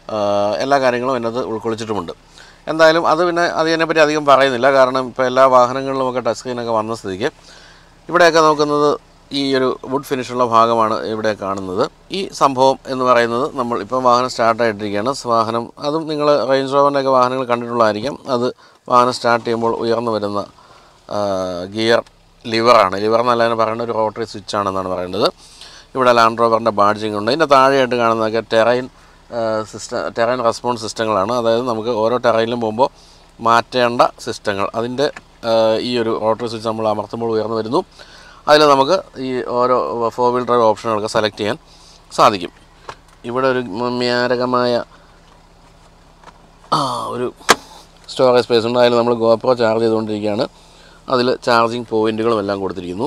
എല്ലാ കാര്യങ്ങളും ഇതിനകത്ത് ഉൾക്കൊള്ളിച്ചിട്ടുമുണ്ട്. എന്തായാലും അത് പിന്നെ അതിനെപ്പറ്റി അധികം പറയുന്നില്ല. കാരണം ഇപ്പോൾ എല്ലാ വാഹനങ്ങളിലുമൊക്കെ ടച്ച് സ്ക്രീനൊക്കെ വന്ന സ്ഥിതിക്ക് ഇവിടെയൊക്കെ നോക്കുന്നത് ഈ ഒരു വുഡ് ഫിനിഷുള്ള ഭാഗമാണ് ഇവിടെ കാണുന്നത്. ഈ സംഭവം എന്ന് പറയുന്നത് നമ്മൾ ഇപ്പം വാഹനം സ്റ്റാർട്ടായിട്ടിരിക്കുകയാണ്. വാഹനം അതും നിങ്ങൾ റേഞ്ച് റോവറിൻ്റെയൊക്കെ വാഹനങ്ങൾ കണ്ടിട്ടുള്ളതായിരിക്കും. അത് വാഹനം സ്റ്റാർട്ട് ചെയ്യുമ്പോൾ ഉയർന്നു വരുന്ന ഗിയർ ലിവറാണ്. ലിവർ എന്നല്ല അതിന് പറയുന്നത് ഒരു റോട്ടറി സ്വിച്ചാണെന്നാണ് പറയുന്നത്. ഇവിടെ ലാൻഡ് റോവറിൻ്റെ ബാഡ്ജിങ് ഉണ്ട്. ഇതിൻ്റെ താഴെയായിട്ട് കാണുന്നതൊക്കെ ടെറൈൻ സിസ്റ്റം ടെറൈൻ റെസ്പോൺസ് സിസ്റ്റങ്ങളാണ്. അതായത് നമുക്ക് ഓരോ ടെറൈനിലും പോകുമ്പോൾ മാറ്റേണ്ട സിസ്റ്റങ്ങൾ. അതിൻ്റെ ഈ ഒരു റോട്ടറി സ്വിച്ച് നമ്മൾ അമർത്തുമ്പോൾ ഉയർന്നു വരുന്നു. അതിൽ നമുക്ക് ഈ ഓരോ ഫോർ വീൽ ഡ്രൈവ് ഓപ്ഷനുകളൊക്കെ സെലക്ട് ചെയ്യാൻ സാധിക്കും. ഇവിടെ ഒരു മാരകമായ ഒരു സ്റ്റോറേജ് സ്പേസ് ഉണ്ട്. അതിൽ നമ്മൾ ഗോപ്രോ ചാർജ് ചെയ്തുകൊണ്ടിരിക്കുകയാണ്. അതിൽ ചാർജിങ് പോയിൻറ്റുകളും എല്ലാം കൊടുത്തിരിക്കുന്നു.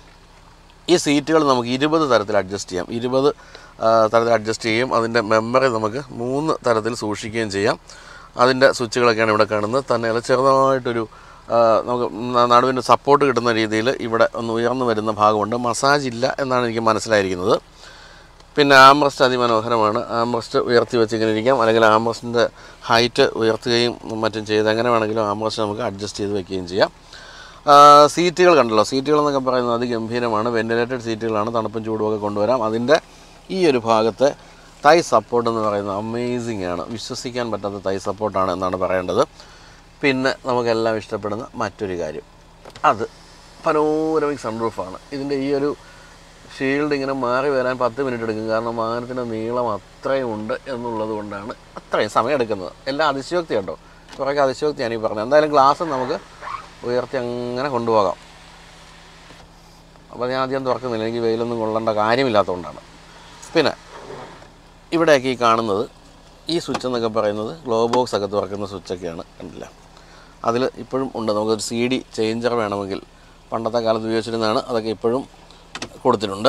ഈ സീറ്റുകൾ നമുക്ക് ഇരുപത് തരത്തിൽ അഡ്ജസ്റ്റ് ചെയ്യാം. ഇരുപത് തരത്തിൽ അഡ്ജസ്റ്റ് ചെയ്യും. അതിൻ്റെ മെമ്മറി നമുക്ക് മൂന്ന് തരത്തിൽ സൂക്ഷിക്കുകയും ചെയ്യാം. അതിൻ്റെ സ്വിച്ചുകളൊക്കെയാണ് ഇവിടെ കാണുന്നത്. തന്നെ ചെറുതായിട്ടൊരു നമുക്ക് നടുവിന് സപ്പോർട്ട് കിട്ടുന്ന രീതിയിൽ ഇവിടെ ഒന്ന് ഉയർന്നു വരുന്ന ഭാഗമുണ്ട്. മസാജ് ഇല്ല എന്നാണ് എനിക്ക് മനസ്സിലായിരിക്കുന്നത്. പിന്നെ ആംറസ്റ്റ് അതിമനോഹരമാണ്. ആംറസ്റ്റ് ഉയർത്തി വെച്ചിങ്ങനെ ഇരിക്കാം, അല്ലെങ്കിൽ ആംറസ്റ്റിൻ്റെ ഹൈറ്റ് ഉയർത്തുകയും മറ്റും ചെയ്ത് എങ്ങനെ വേണമെങ്കിലും ആംറസ്റ്റ് നമുക്ക് അഡ്ജസ്റ്റ് ചെയ്ത് വയ്ക്കുകയും ചെയ്യാം. സീറ്റുകൾ കണ്ടല്ലോ, സീറ്റുകളെന്നൊക്കെ പറയുന്നത് അതിഗംഭീരമാണ്. വെൻറ്റിലേറ്റഡ് സീറ്റുകളാണ്, തണുപ്പും ചൂടുമൊക്കെ കൊണ്ടുവരാം. അതിൻ്റെ ഈ ഒരു ഭാഗത്തെ തൈ സപ്പോർട്ട് എന്ന് പറയുന്നത് അമേസിംഗ് ആണ്. വിശ്വസിക്കാൻ പറ്റാത്ത തൈ സപ്പോർട്ടാണ് എന്നാണ് പറയേണ്ടത്. പിന്നെ നമുക്കെല്ലാം ഇഷ്ടപ്പെടുന്ന മറ്റൊരു കാര്യം, അത് പനോരമിക് സൺറൂഫാണ്. ഇതിൻ്റെ ഈ ഒരു ഷീൽഡ് ഇങ്ങനെ മാറി വരാൻ പത്ത് മിനിറ്റ് എടുക്കും. കാരണം വാഹനത്തിൻ്റെ നീളം അത്രയും ഉണ്ട് എന്നുള്ളത് കൊണ്ടാണ് അത്രയും സമയം എടുക്കുന്നത്. എല്ലാം അതിശയോക്തി കേട്ടോ, കുറേയൊക്കെ അതിശയോക്തിയാണ് ഈ പറഞ്ഞത്. എന്തായാലും ഗ്ലാസ് നമുക്ക് ഉയർത്തി അങ്ങനെ കൊണ്ടുപോകാം. അപ്പോൾ ഞാൻ ആദ്യം തുറക്കുന്നില്ല, എനിക്ക് വെയിലൊന്നും കൊള്ളേണ്ട കാര്യമില്ലാത്തതുകൊണ്ടാണ്. പിന്നെ ഇവിടെയൊക്കെ ഈ കാണുന്നത് ഈ സ്വിച്ച് എന്നൊക്കെ പറയുന്നത് ഗ്ലോ ബോക്സ് ഒക്കെ തുറക്കുന്ന സ്വിച്ചൊക്കെയാണ്, കണ്ടില്ല. അതിൽ ഇപ്പോഴും ഉണ്ട്. നമുക്കൊരു സി ഡി ചേഞ്ചർ വേണമെങ്കിൽ പണ്ടത്തെ കാലത്ത് ഉപയോഗിച്ചിരുന്നതാണ്, അതൊക്കെ ഇപ്പോഴും കൊടുത്തിട്ടുണ്ട്.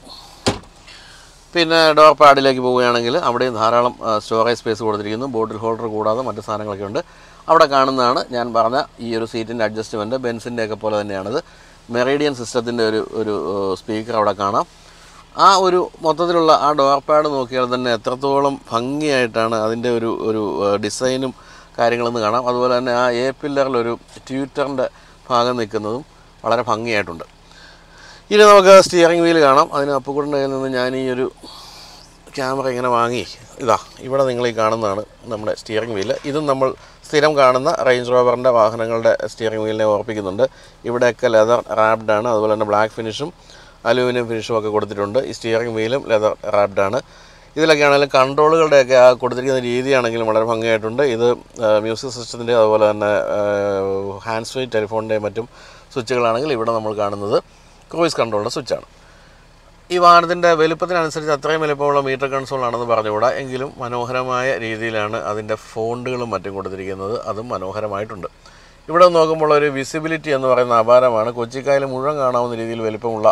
പിന്നെ ഡോർ പാഡിലേക്ക് പോവുകയാണെങ്കിൽ അവിടെയും ധാരാളം സ്റ്റോറേജ് സ്പേസ് കൊടുത്തിരിക്കുന്നു. ബോട്ടിൽ ഹോൾഡർ കൂടാതെ മറ്റു സാധനങ്ങളൊക്കെ ഉണ്ട്. അവിടെ കാണുന്നതാണ് ഞാൻ പറഞ്ഞ ഈ ഒരു സീറ്റിൻ്റെ അഡ്ജസ്റ്റ്മെൻറ്റ്. ബെൻസിൻ്റെയൊക്കെ പോലെ തന്നെയാണത്. മെറീഡിയൻ സിസ്റ്റത്തിൻ്റെ ഒരു ഒരു സ്പീക്കർ അവിടെ കാണാം. ആ ഒരു മൊത്തത്തിലുള്ള ആ ഡോർ പാഡ് നോക്കിയാൽ തന്നെ എത്രത്തോളം ഭംഗിയായിട്ടാണ് അതിൻ്റെ ഒരു ഒരു ഡിസൈനും കാര്യങ്ങളെന്ന് കാണാം. അതുപോലെ തന്നെ ആ എ പില്ലറിലൊരു ട്യൂറ്ററിൻ്റെ ഭാഗം നിൽക്കുന്നതും വളരെ ഭംഗിയായിട്ടുണ്ട്. ഇനി നമുക്ക് സ്റ്റിയറിംഗ് വീൽ കാണാം. അതിന് അപ്പുകുട്ടൻ്റെ കയ്യിൽ നിന്ന് ഞാൻ ഈ ഒരു ക്യാമറ ഇങ്ങനെ വാങ്ങി, ഇതാ ഇവിടെ നിങ്ങൾ ഈ കാണുന്നതാണ് നമ്മുടെ സ്റ്റിയറിംഗ് വീല്. ഇതും നമ്മൾ സ്ഥിരം കാണുന്ന റേഞ്ച് റോവറിൻ്റെ വാഹനങ്ങളുടെ സ്റ്റിയറിംഗ് വീലിനെ ഓർപ്പിക്കുന്നുണ്ട്. ഇവിടെയൊക്കെ ലെതർ റാപ്ഡാണ്. അതുപോലെ തന്നെ ബ്ലാക്ക് ഫിനിഷും അലൂമിനിയം ഫിനിഷും ഒക്കെ കൊടുത്തിട്ടുണ്ട്. ഈ സ്റ്റിയറിംഗ് വീലും ലെതർ റാപ്ഡാണ്. ഇതിലൊക്കെ ആണെങ്കിലും കൺട്രോളുകളുടെയൊക്കെ ആ കൊടുത്തിരിക്കുന്ന രീതിയാണെങ്കിലും വളരെ ഭംഗിയായിട്ടുണ്ട്. ഇത് മ്യൂസിക് സിസ്റ്റത്തിൻ്റെ അതുപോലെ തന്നെ ഹാൻഡ് ഫ്രീ ടെലിഫോണിൻ്റെയും മറ്റും സ്വിച്ചുകളാണെങ്കിൽ ഇവിടെ നമ്മൾ കാണുന്നത് ക്രൂയിസ് കൺട്രോളിൻ്റെ സ്വിച്ചാണ്. ഈ വാഹനത്തിൻ്റെ വലുപ്പത്തിനനുസരിച്ച് അത്രയും വലുപ്പമുള്ള മീറ്റർ കൺസോളാണെന്ന് പറഞ്ഞുകൂടാ, എങ്കിലും മനോഹരമായ രീതിയിലാണ് അതിൻ്റെ ഫോണ്ടുകളും മറ്റും കൊടുത്തിരിക്കുന്നത്. അതും മനോഹരമായിട്ടുണ്ട്. ഇവിടെ നോക്കുമ്പോൾ ഒരു വിസിബിലിറ്റി എന്ന് പറയുന്ന അപാരമാണ്. കൊച്ചിക്കായൽ മുഴുവൻ കാണാവുന്ന രീതിയിൽ വലുപ്പമുള്ള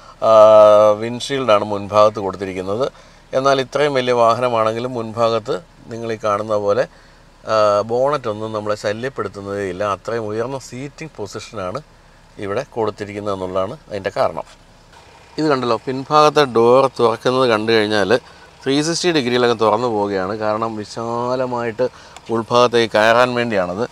വിൻഷീൽഡാണ് മുൻഭാഗത്ത് കൊടുത്തിരിക്കുന്നത്. എന്നാൽ ഇത്രയും വലിയ വാഹനമാണെങ്കിലും മുൻഭാഗത്ത് നിങ്ങൾ ഈ കാണുന്ന പോലെ ബോണറ്റൊന്നും നമ്മളെ ശല്യപ്പെടുത്തുന്നതേ ഇല്ല. അത്രയും ഉയർന്ന സീറ്റിംഗ് പൊസിഷനാണ് ഇവിടെ കൊടുത്തിരിക്കുന്നത് എന്നുള്ളതാണ് അതിൻ്റെ കാരണം. ഇത് കണ്ടല്ലോ, പിൻഭാഗത്തെ ഡോർ തുറക്കുന്നത് കണ്ടു കഴിഞ്ഞാൽ ത്രീ സിക്സ്റ്റി ഡിഗ്രിയിലൊക്കെ തുറന്നു പോവുകയാണ്. കാരണം വിശാലമായിട്ട് ഉൾഭാഗത്തേക്ക് കയറാൻ വേണ്ടിയാണത്.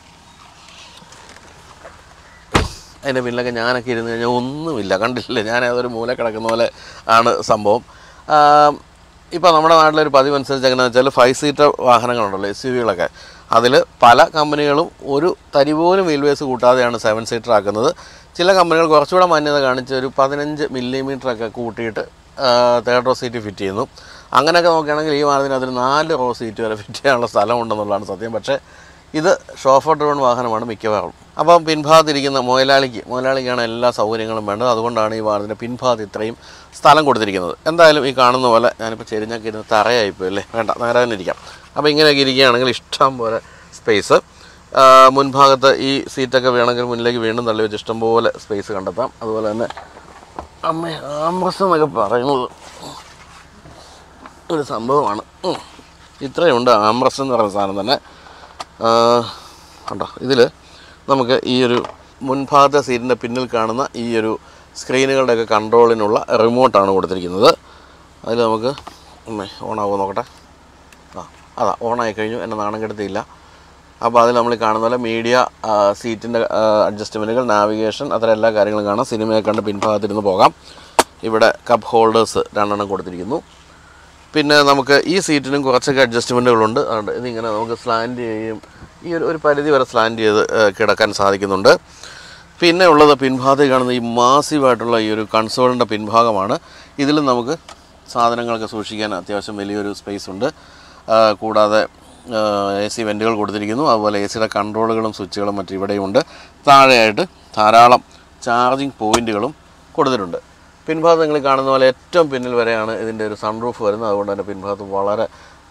അതിൻ്റെ പിന്നിലൊക്കെ ഞാനൊക്കെ ഇരുന്ന് കഴിഞ്ഞാൽ ഒന്നുമില്ല, കണ്ടില്ലേ, ഞാൻ ഏതൊരു മൂല കിടക്കുന്ന പോലെ ആണ് സംഭവം. ഇപ്പോൾ നമ്മുടെ നാട്ടിലൊരു പതിവനുസരിച്ച് എങ്ങനെയാണെന്ന് വെച്ചാൽ ഫൈവ് സീറ്റർ വാഹനങ്ങളുണ്ടല്ലോ, എസ് യു വികളൊക്കെ, അതിൽ പല കമ്പനികളും ഒരു തരി പോലും വീൽ ബേസ് കൂട്ടാതെയാണ് സെവൻ സീറ്റർ ആക്കുന്നത്. ചില കമ്പനികൾ കുറച്ചുകൂടെ മാന്യത കാണിച്ച് ഒരു പതിനഞ്ച് മില്ലിമീറ്ററൊക്കെ കൂട്ടിയിട്ട് തേർഡ് റോ സീറ്റ് ഫിറ്റ് ചെയ്യുന്നു. അങ്ങനെയൊക്കെ നോക്കുകയാണെങ്കിൽ ഈ വാഹനത്തിന് അതിൽ നാല് റോ സീറ്റ് വരെ ഫിറ്റ് ചെയ്യാനുള്ള സ്ഥലമുണ്ടെന്നുള്ളതാണ് സത്യം. പക്ഷേ ഇത് ഷോഫർ ഡ്രോൺ വാഹനമാണ് മിക്കവാറും. അപ്പം പിൻഭാഗത്തിരിക്കുന്ന മുതലാളിക്ക് മുതലാളിക്കാണ് എല്ലാ സൗകര്യങ്ങളും വേണ്ടത്. അതുകൊണ്ടാണ് ഈ വാഹനത്തിൻ്റെ പിൻഭാഗത്ത് ഇത്രയും സ്ഥലം കൊടുത്തിരിക്കുന്നത്. എന്തായാലും ഈ കാണുന്ന പോലെ ഞാനിപ്പോൾ ചെരിഞ്ഞൊക്കെ ഇരുന്ന് തറയായിപ്പോയി അല്ലേ, വേണ്ട നേരെ തന്നെ ഇരിക്കാം. അപ്പോൾ ഇങ്ങനെയൊക്കെ ഇരിക്കുകയാണെങ്കിൽ ഇഷ്ടം പോലെ സ്പേസ്. മുൻഭാഗത്ത് ഈ സീറ്റൊക്കെ വേണമെങ്കിൽ മുന്നിലേക്ക് വീണ്ടും തള്ളി വെച്ച് ഇഷ്ടംപോലെ സ്പേസ് കണ്ടെത്താം. അതുപോലെ തന്നെ അമ്മ ആംബ്രസ് എന്നൊക്കെ പറയുന്നത് ഒരു സംഭവമാണ്. ഇത്രയുണ്ട് ആംബ്രസ് എന്ന് പറയുന്ന സാധനം തന്നെ. കണ്ടോ, ഇതിൽ നമുക്ക് ഈ ഒരു മുൻഭാഗത്തെ സീറ്റിൻ്റെ പിന്നിൽ കാണുന്ന ഈ ഒരു സ്ക്രീനുകളുടെയൊക്കെ കൺട്രോളിനുള്ള റിമോട്ടാണ് കൊടുത്തിരിക്കുന്നത്. അതിൽ നമുക്ക് ഓണാവുമോ നോക്കട്ടെ. ആ അതാ ഓണായി കഴിഞ്ഞു, എന്നെ നാണം കെടുത്തിയില്ല. അപ്പോൾ അതിൽ നമ്മൾ കാണുന്ന പോലെ മീഡിയ, സീറ്റിൻ്റെ അഡ്ജസ്റ്റ്മെൻറ്റുകൾ, നാവിഗേഷൻ, അത്തരം എല്ലാ കാര്യങ്ങളും കാണാം. സിനിമയൊക്കെ കണ്ട് പിൻഭാഗത്തിരുന്ന് പോകാം. ഇവിടെ കപ്പ് ഹോൾഡേഴ്സ് രണ്ടെണ്ണം കൊടുത്തിരിക്കുന്നു. പിന്നെ നമുക്ക് ഈ സീറ്റിനും കുറച്ചൊക്കെ അഡ്ജസ്റ്റ്മെൻറ്റുകളുണ്ട്. അതുകൊണ്ട് ഇതിങ്ങനെ നമുക്ക് സ്ലാൻഡ് ചെയ്യും, ഈ ഒരു ഒരു പരിധി വരെ സ്ലാൻഡ് ചെയ്ത് കിടക്കാൻ സാധിക്കുന്നുണ്ട്. പിന്നെ ഉള്ളത് പിൻഭാഗത്ത് കാണുന്ന ഈ മാസീവായിട്ടുള്ള ഈ ഒരു കൺസോളിൻ്റെ പിൻഭാഗമാണ്. ഇതിൽ നമുക്ക് സാധനങ്ങളൊക്കെ സൂക്ഷിക്കാൻ അത്യാവശ്യം വലിയൊരു സ്പേസ് ഉണ്ട്. കൂടാതെ എ സി വെൻറ്റുകൾ കൊടുത്തിരിക്കുന്നു. അതുപോലെ എ സിയുടെ കൺട്രോളുകളും സ്വിച്ചുകളും മറ്റും ഇവിടെയുമുണ്ട്. താഴെയായിട്ട് ധാരാളം ചാർജിങ് പോയിൻറ്റുകളും കൊടുത്തിട്ടുണ്ട്. പിൻഭാഗത്ത് നിങ്ങൾ കാണുന്ന പോലെ ഏറ്റവും പിന്നിൽ വരെയാണ് ഇതിൻ്റെ ഒരു സൺറൂഫ് വരുന്നത്. അതുകൊണ്ട് തന്നെ പിൻഭാഗത്ത് വളരെ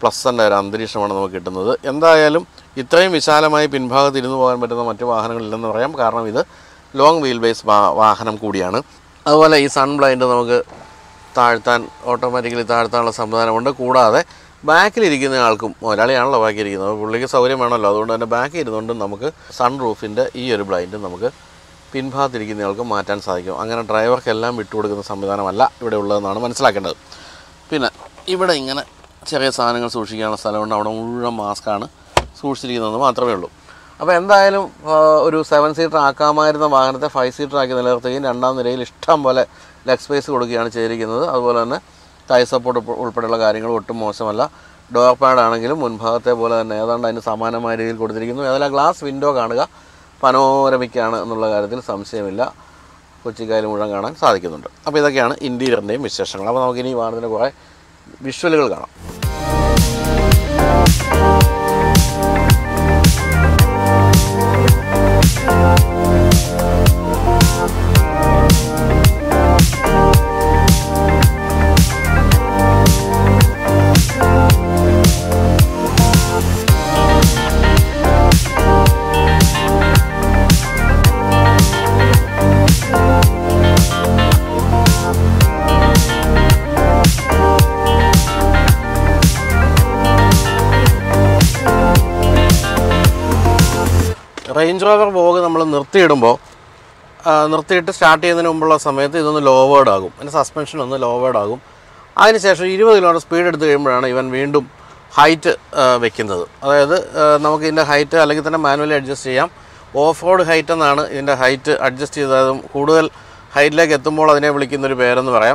പ്ലസൻ്റ് ഒരു അന്തരീക്ഷമാണ് നമുക്ക് കിട്ടുന്നത്. എന്തായാലും ഇത്രയും വിശാലമായി പിൻഭാഗത്ത് ഇരുന്ന് പോകാൻ പറ്റുന്ന മറ്റ് വാഹനങ്ങളില്ലെന്ന് പറയാം. കാരണം ഇത് ലോങ് വീൽ ബേസ് വാഹനം കൂടിയാണ്. അതുപോലെ ഈ സൺ ബ്ലൈൻഡ് നമുക്ക് താഴ്ത്താൻ ഓട്ടോമാറ്റിക്കലി താഴ്ത്താനുള്ള സംവിധാനമുണ്ട്. കൂടാതെ ബാക്കിലിരിക്കുന്ന ആൾക്കും, ഒരാളെയാണല്ലോ ബാക്കിയിരിക്കുന്നത്, പുള്ളിക്ക് സൗകര്യം വേണമല്ലോ, അതുകൊണ്ട് തന്നെ ബാക്കിൽ ഇരുന്നുകൊണ്ട് നമുക്ക് സൺ റൂഫിൻ്റെ ഈ ഒരു ബ്ലൈൻഡ് നമുക്ക് പിൻഭാഗത്തിരിക്കുന്നയാൾക്ക് മാറ്റാൻ സാധിക്കും. അങ്ങനെ ഡ്രൈവർക്കെല്ലാം വിട്ടുകൊടുക്കുന്ന സംവിധാനമല്ല ഇവിടെ ഉള്ളതെന്നാണ് മനസ്സിലാക്കേണ്ടത്. പിന്നെ ഇവിടെ ഇങ്ങനെ ചെറിയ സാധനങ്ങൾ സൂക്ഷിക്കാനുള്ള സ്ഥലമുണ്ട്. അവിടെ മുഴുവൻ മാസ്കാണ് സൂക്ഷിച്ചിരിക്കുന്നതെന്ന് മാത്രമേ ഉള്ളൂ. അപ്പോൾ എന്തായാലും ഒരു സെവൻ സീറ്റർ ആക്കാമായിരുന്ന വാഹനത്തെ ഫൈവ് സീറ്റർ ആക്കി നിലനിർത്തുകയും രണ്ടാം നിരയിൽ ഇഷ്ടം പോലെ ലെഗ് സ്പേസ് കൊടുക്കുകയാണ് ചെയ്തിരിക്കുന്നത്. അതുപോലെ തന്നെ ടൈ സപ്പോർട്ട് ഉൾപ്പെടെയുള്ള കാര്യങ്ങൾ ഒട്ടും മോശമല്ല. ഡോർ പാഡ് ആണെങ്കിലും മുൻഭാഗത്തെ പോലെ തന്നെ ഏതാണ്ട് അതിന് സമാനമായ രീതിയിൽ കൊടുത്തിരിക്കുന്നു. ഏതായാലും ഗ്ലാസ് വിൻഡോ കാണുക പനോരമിക്കാണ് എന്നുള്ള കാര്യത്തിൽ സംശയമില്ല. കൊച്ചിക്കായൽ മുഴുവൻ കാണാൻ സാധിക്കുന്നുണ്ട്. അപ്പോൾ ഇതൊക്കെയാണ് ഇൻറ്റീരിയറിൻ്റെയും വിശേഷങ്ങൾ. അപ്പോൾ നമുക്കിനി ഈ വാഹനത്തിൻ്റെ കുറേ വിഷ്വലുകൾ കാണാം. റേഞ്ച് റോവർ വോഗ് നമ്മൾ നിർത്തിയിടുമ്പോൾ നിർത്തിയിട്ട് സ്റ്റാർട്ട് ചെയ്യുന്നതിന് മുമ്പുള്ള സമയത്ത് ഇതൊന്ന് ലോവേർഡ് ആകും. അതിൻ്റെ സസ്പെൻഷൻ ഒന്ന് ലോവേർഡ് ആകും. അതിനുശേഷം ഇരുപത് കിലോമീറ്റർ സ്പീഡ് എടുത്ത് കഴിയുമ്പോഴാണ് ഇവൻ വീണ്ടും ഹൈറ്റ് വെക്കുന്നത്. അതായത് നമുക്ക് ഇതിൻ്റെ ഹൈറ്റ് അല്ലെങ്കിൽ തന്നെ മാനുവലി അഡ്ജസ്റ്റ് ചെയ്യാം. ഓഫ് റോഡ് ഹൈറ്റ് എന്നാണ് ഇതിൻ്റെ ഹൈറ്റ് അഡ്ജസ്റ്റ് ചെയ്തതും. കൂടുതൽ ഹൈറ്റിലേക്ക് എത്തുമ്പോൾ അതിനെ വിളിക്കുന്നൊരു പേരെന്ന് പറയാം.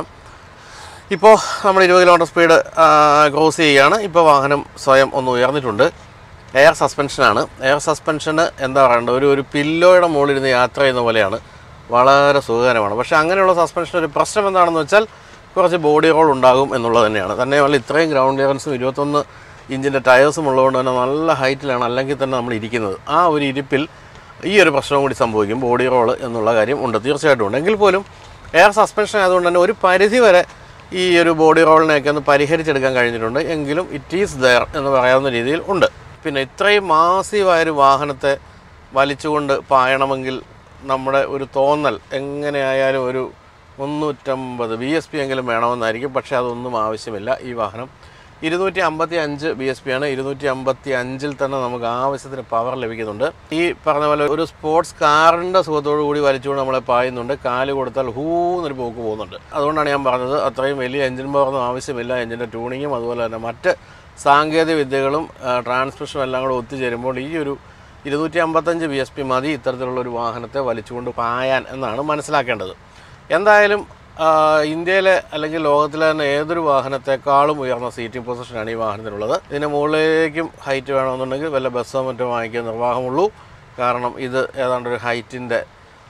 ഇപ്പോൾ നമ്മൾ ഇരുപത് കിലോമീറ്റർ സ്പീഡ് ക്രോസ് ചെയ്യുകയാണ്. ഇപ്പോൾ വാഹനം സ്വയം ഒന്ന് ഉയർന്നിട്ടുണ്ട്. എയർ സസ്പെൻഷനാണ്. എയർ സസ്പെൻഷന് എന്താ പറയേണ്ടത്, ഒരു ഒരു പില്ലോയുടെ മുകളിലിരുന്ന് യാത്ര ചെയ്യുന്ന പോലെയാണ്. വളരെ സുഖകരമാണ്. പക്ഷേ അങ്ങനെയുള്ള സസ്പെൻഷൻ ഒരു പ്രശ്നം എന്താണെന്ന് വെച്ചാൽ കുറച്ച് ബോഡി റോൾ ഉണ്ടാകും എന്നുള്ളത് തന്നെയാണ്. തന്നെയല്ല ഇത്രയും ഗ്രൗണ്ട് ക്ലിയറൻസും ഇരുപത്തൊന്ന് ഇഞ്ചിൻ്റെ ടയേഴ്സും ഉള്ളതുകൊണ്ട് തന്നെ നല്ല ഹൈറ്റിലാണ് അല്ലെങ്കിൽ തന്നെ നമ്മൾ ഇരിക്കുന്നത്. ആ ഒരു ഇരിപ്പിൽ ഈ ഒരു പ്രശ്നവും കൂടി സംഭവിക്കും, ബോഡി റോൾ എന്നുള്ള കാര്യം ഉണ്ട്, തീർച്ചയായിട്ടും ഉണ്ട്. എങ്കിൽ പോലും എയർ സസ്പെൻഷൻ ആയതുകൊണ്ട് തന്നെ ഒരു പരിധി വരെ ഈ ഒരു ബോഡി റോളിനെയൊക്കെ ഒന്ന് പരിഹരിച്ചെടുക്കാൻ കഴിഞ്ഞിട്ടുണ്ട്. എങ്കിലും ഇറ്റ് ഈസ് ദെയർ എന്ന് പറയാവുന്ന രീതിയിൽ ഉണ്ട്. പിന്നെ ഇത്രയും മാസീവായൊരു വാഹനത്തെ വലിച്ചുകൊണ്ട് പായണമെങ്കിൽ നമ്മുടെ ഒരു തോന്നൽ എങ്ങനെയായാലും ഒരു മുന്നൂറ്റമ്പത് ബി എസ് പി എങ്കിലും വേണമെന്നായിരിക്കും. പക്ഷേ അതൊന്നും ആവശ്യമില്ല. ഈ വാഹനം ഇരുന്നൂറ്റി അമ്പത്തി അഞ്ച് ബി എസ് പി ആണ്. ഇരുന്നൂറ്റി അമ്പത്തി അഞ്ചിൽ തന്നെ നമുക്ക് ആവശ്യത്തിന് പവർ ലഭിക്കുന്നുണ്ട്. ഈ പറഞ്ഞ പോലെ ഒരു സ്പോർട്സ് കാറിൻ്റെ സുഖത്തോടു കൂടി വലിച്ചുകൊണ്ട് നമ്മളെ പായുന്നുണ്ട്. കാല് കൊടുത്താൽ ഹൂന്നൊരു പോക്ക് പോകുന്നുണ്ട്. അതുകൊണ്ടാണ് ഞാൻ പറഞ്ഞത് അത്രയും വലിയ എഞ്ചിൻ പവറൊന്നും ആവശ്യമില്ല. എഞ്ചിൻ്റെ ട്യൂണിങ്ങും അതുപോലെ തന്നെ മറ്റ് സാങ്കേതിക വിദ്യകളും ട്രാൻസ്മിഷനും എല്ലാം കൂടെ ഒത്തുചേരുമ്പോൾ ഈ ഒരു ഇരുന്നൂറ്റി അമ്പത്തഞ്ച് ബി എസ് പി മതി ഇത്തരത്തിലുള്ളൊരു വാഹനത്തെ വലിച്ചുകൊണ്ട് പായാൻ എന്നാണ് മനസ്സിലാക്കേണ്ടത്. എന്തായാലും ഇന്ത്യയിലെ അല്ലെങ്കിൽ ലോകത്തിലെ തന്നെ ഏതൊരു വാഹനത്തെക്കാളും ഉയർന്ന സീറ്റിംഗ് പൊസിഷനാണ് ഈ വാഹനത്തിനുള്ളത്. ഇതിന് മുകളിലേക്കും ഹൈറ്റ് വേണമെന്നുണ്ടെങ്കിൽ വല്ല ബസ്സോ മറ്റോ വാങ്ങിക്കാൻ നിർവാഹമുള്ളൂ. കാരണം ഇത് ഏതാണ്ടൊരു ഹൈറ്റിൻ്റെ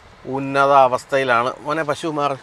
ഉന്നത അവസ്ഥയിലാണ്. മോനെ പശു മാറി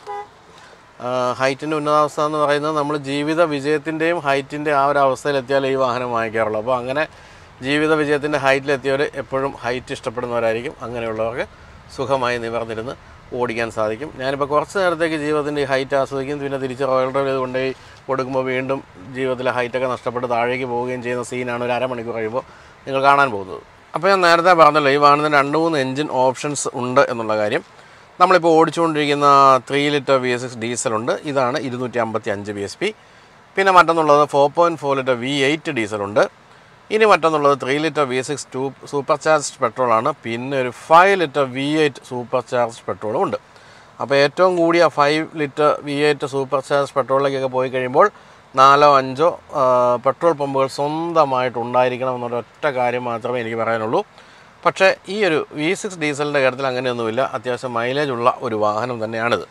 ഹൈറ്റിൻ്റെ ഉന്നതാവസ്ഥ എന്ന് പറയുന്നത് നമ്മൾ ജീവിത വിജയത്തിൻ്റെയും ഹൈറ്റിൻ്റെ ആ ഒരു അവസ്ഥയിലെത്തിയാൽ ഈ വാഹനം വാങ്ങിക്കാറുള്ളൂ. അപ്പോൾ അങ്ങനെ ജീവിത വിജയത്തിൻ്റെ ഹൈറ്റിലെത്തിയവർ എപ്പോഴും ഹൈറ്റ് ഇഷ്ടപ്പെടുന്നവരായിരിക്കും. അങ്ങനെയുള്ളവർക്ക് സുഖമായി നിവർന്നിരുന്ന് ഓടിക്കാൻ സാധിക്കും. ഞാനിപ്പോൾ കുറച്ച് നേരത്തേക്ക് ജീവിതത്തിൻ്റെ ഈ ഹൈറ്റ് ആസ്വദിക്കും, പിന്നെ തിരിച്ച് റോയൽ ഡ്രൈവ് ചെയ്ത് കൊണ്ടുപോയി കൊടുക്കുമ്പോൾ വീണ്ടും ജീവിതത്തിലെ ഹൈറ്റൊക്കെ നഷ്ടപ്പെട്ട് താഴേക്ക് പോവുകയും ചെയ്യുന്ന സീനാണ് ഒരു അരമണിക്കൂർ കഴിയുമ്പോൾ നിങ്ങൾ കാണാൻ പോകുന്നത്. അപ്പോൾ ഞാൻ നേരത്തെ പറഞ്ഞല്ലോ ഈ വാഹനത്തിന് രണ്ട് മൂന്ന് എൻജിൻ ഓപ്ഷൻസ് ഉണ്ട് എന്നുള്ള കാര്യം. നമ്മളിപ്പോൾ ഓടിച്ചുകൊണ്ടിരിക്കുന്ന three litre V S X ഡീസലുണ്ട്. ഇതാണ് ഇരുന്നൂറ്റി അമ്പത്തി അഞ്ച് ബി എസ് പി. പിന്നെ മറ്റൊന്നുള്ളത് four point four litre V eight ഡീസലുണ്ട്. ഇനി മറ്റൊന്നുള്ളത് three litre V S X two supercharged പെട്രോളാണ്. പിന്നെ ഒരു five litre V eight supercharged പെട്രോളും ഉണ്ട്. അപ്പോൾ ഏറ്റവും കൂടിയ five litre V eight supercharged പെട്രോളിലേക്കൊക്കെ പോയി കഴിയുമ്പോൾ നാലോ അഞ്ചോ പെട്രോൾ പമ്പുകൾ സ്വന്തമായിട്ട് ഉണ്ടായിരിക്കണം എന്നൊരൊറ്റ കാര്യം മാത്രമേ എനിക്ക് പറയാനുള്ളൂ. പക്ഷേ ഈ ഒരു വി സിക്സ് ഡീസലിൻ്റെ കാര്യത്തിൽ അങ്ങനെയൊന്നുമില്ല. അത്യാവശ്യം മൈലേജ് ഉള്ള ഒരു വാഹനം തന്നെയാണിത്.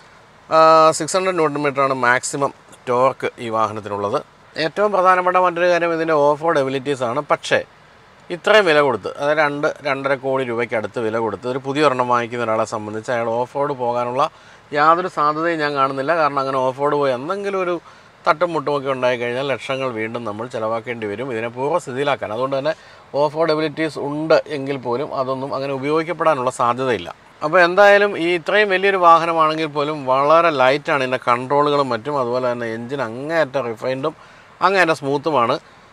സിക്സ് ഹൺഡ്രഡ് ന്യൂട്ടൺ മീറ്ററാണ് മാക്സിമം ടോർക്ക് ഈ വാഹനത്തിനുള്ളത്. ഏറ്റവും പ്രധാനപ്പെട്ട മറ്റൊരു കാര്യം ഇതിൻ്റെ ഓഫ് റോഡ് എബിലിറ്റീസാണ്. പക്ഷേ ഇത്രയും വില കൊടുത്ത്, അതായത് രണ്ട് രണ്ടര കോടി രൂപയ്ക്ക് അടുത്ത് വില കൊടുത്ത് ഒരു പുതിയ ഒരെണ്ണം വാങ്ങിക്കുന്ന ഒരാളെ സംബന്ധിച്ച് അയാൾ ഓഫ് റോഡ് പോകാനുള്ള യാതൊരു സാധ്യതയും ഞാൻ കാണുന്നില്ല. കാരണം അങ്ങനെ ഓഫ് റോഡ് പോയി എന്തെങ്കിലും ഒരു തട്ടും മുട്ടുമൊക്കെ ഉണ്ടായിക്കഴിഞ്ഞാൽ ലക്ഷങ്ങൾ വീണ്ടും നമ്മൾ ചിലവാക്കേണ്ടി വരും ഇതിനെ പൂർവ്വസ്ഥിതിയിലാക്കാൻ. അതുകൊണ്ട് തന്നെ ഓഫ് റോഡ് എബിലിറ്റീസ് ഉണ്ട് എങ്കിൽ പോലും അതൊന്നും അങ്ങനെ ഉപയോഗിക്കപ്പെടാനുള്ള സാധ്യതയില്ല. അപ്പോൾ എന്തായാലും ഈ ഇത്രയും വലിയൊരു വാഹനമാണെങ്കിൽ പോലും വളരെ ലൈറ്റാണ് ഇതിൻ്റെ കൺട്രോളുകളും മറ്റും. അതുപോലെ തന്നെ എൻജിൻ അങ്ങേയറ്റം റിഫൈൻഡും അങ്ങേയറ്റം സ്മൂത്തുമാണ്.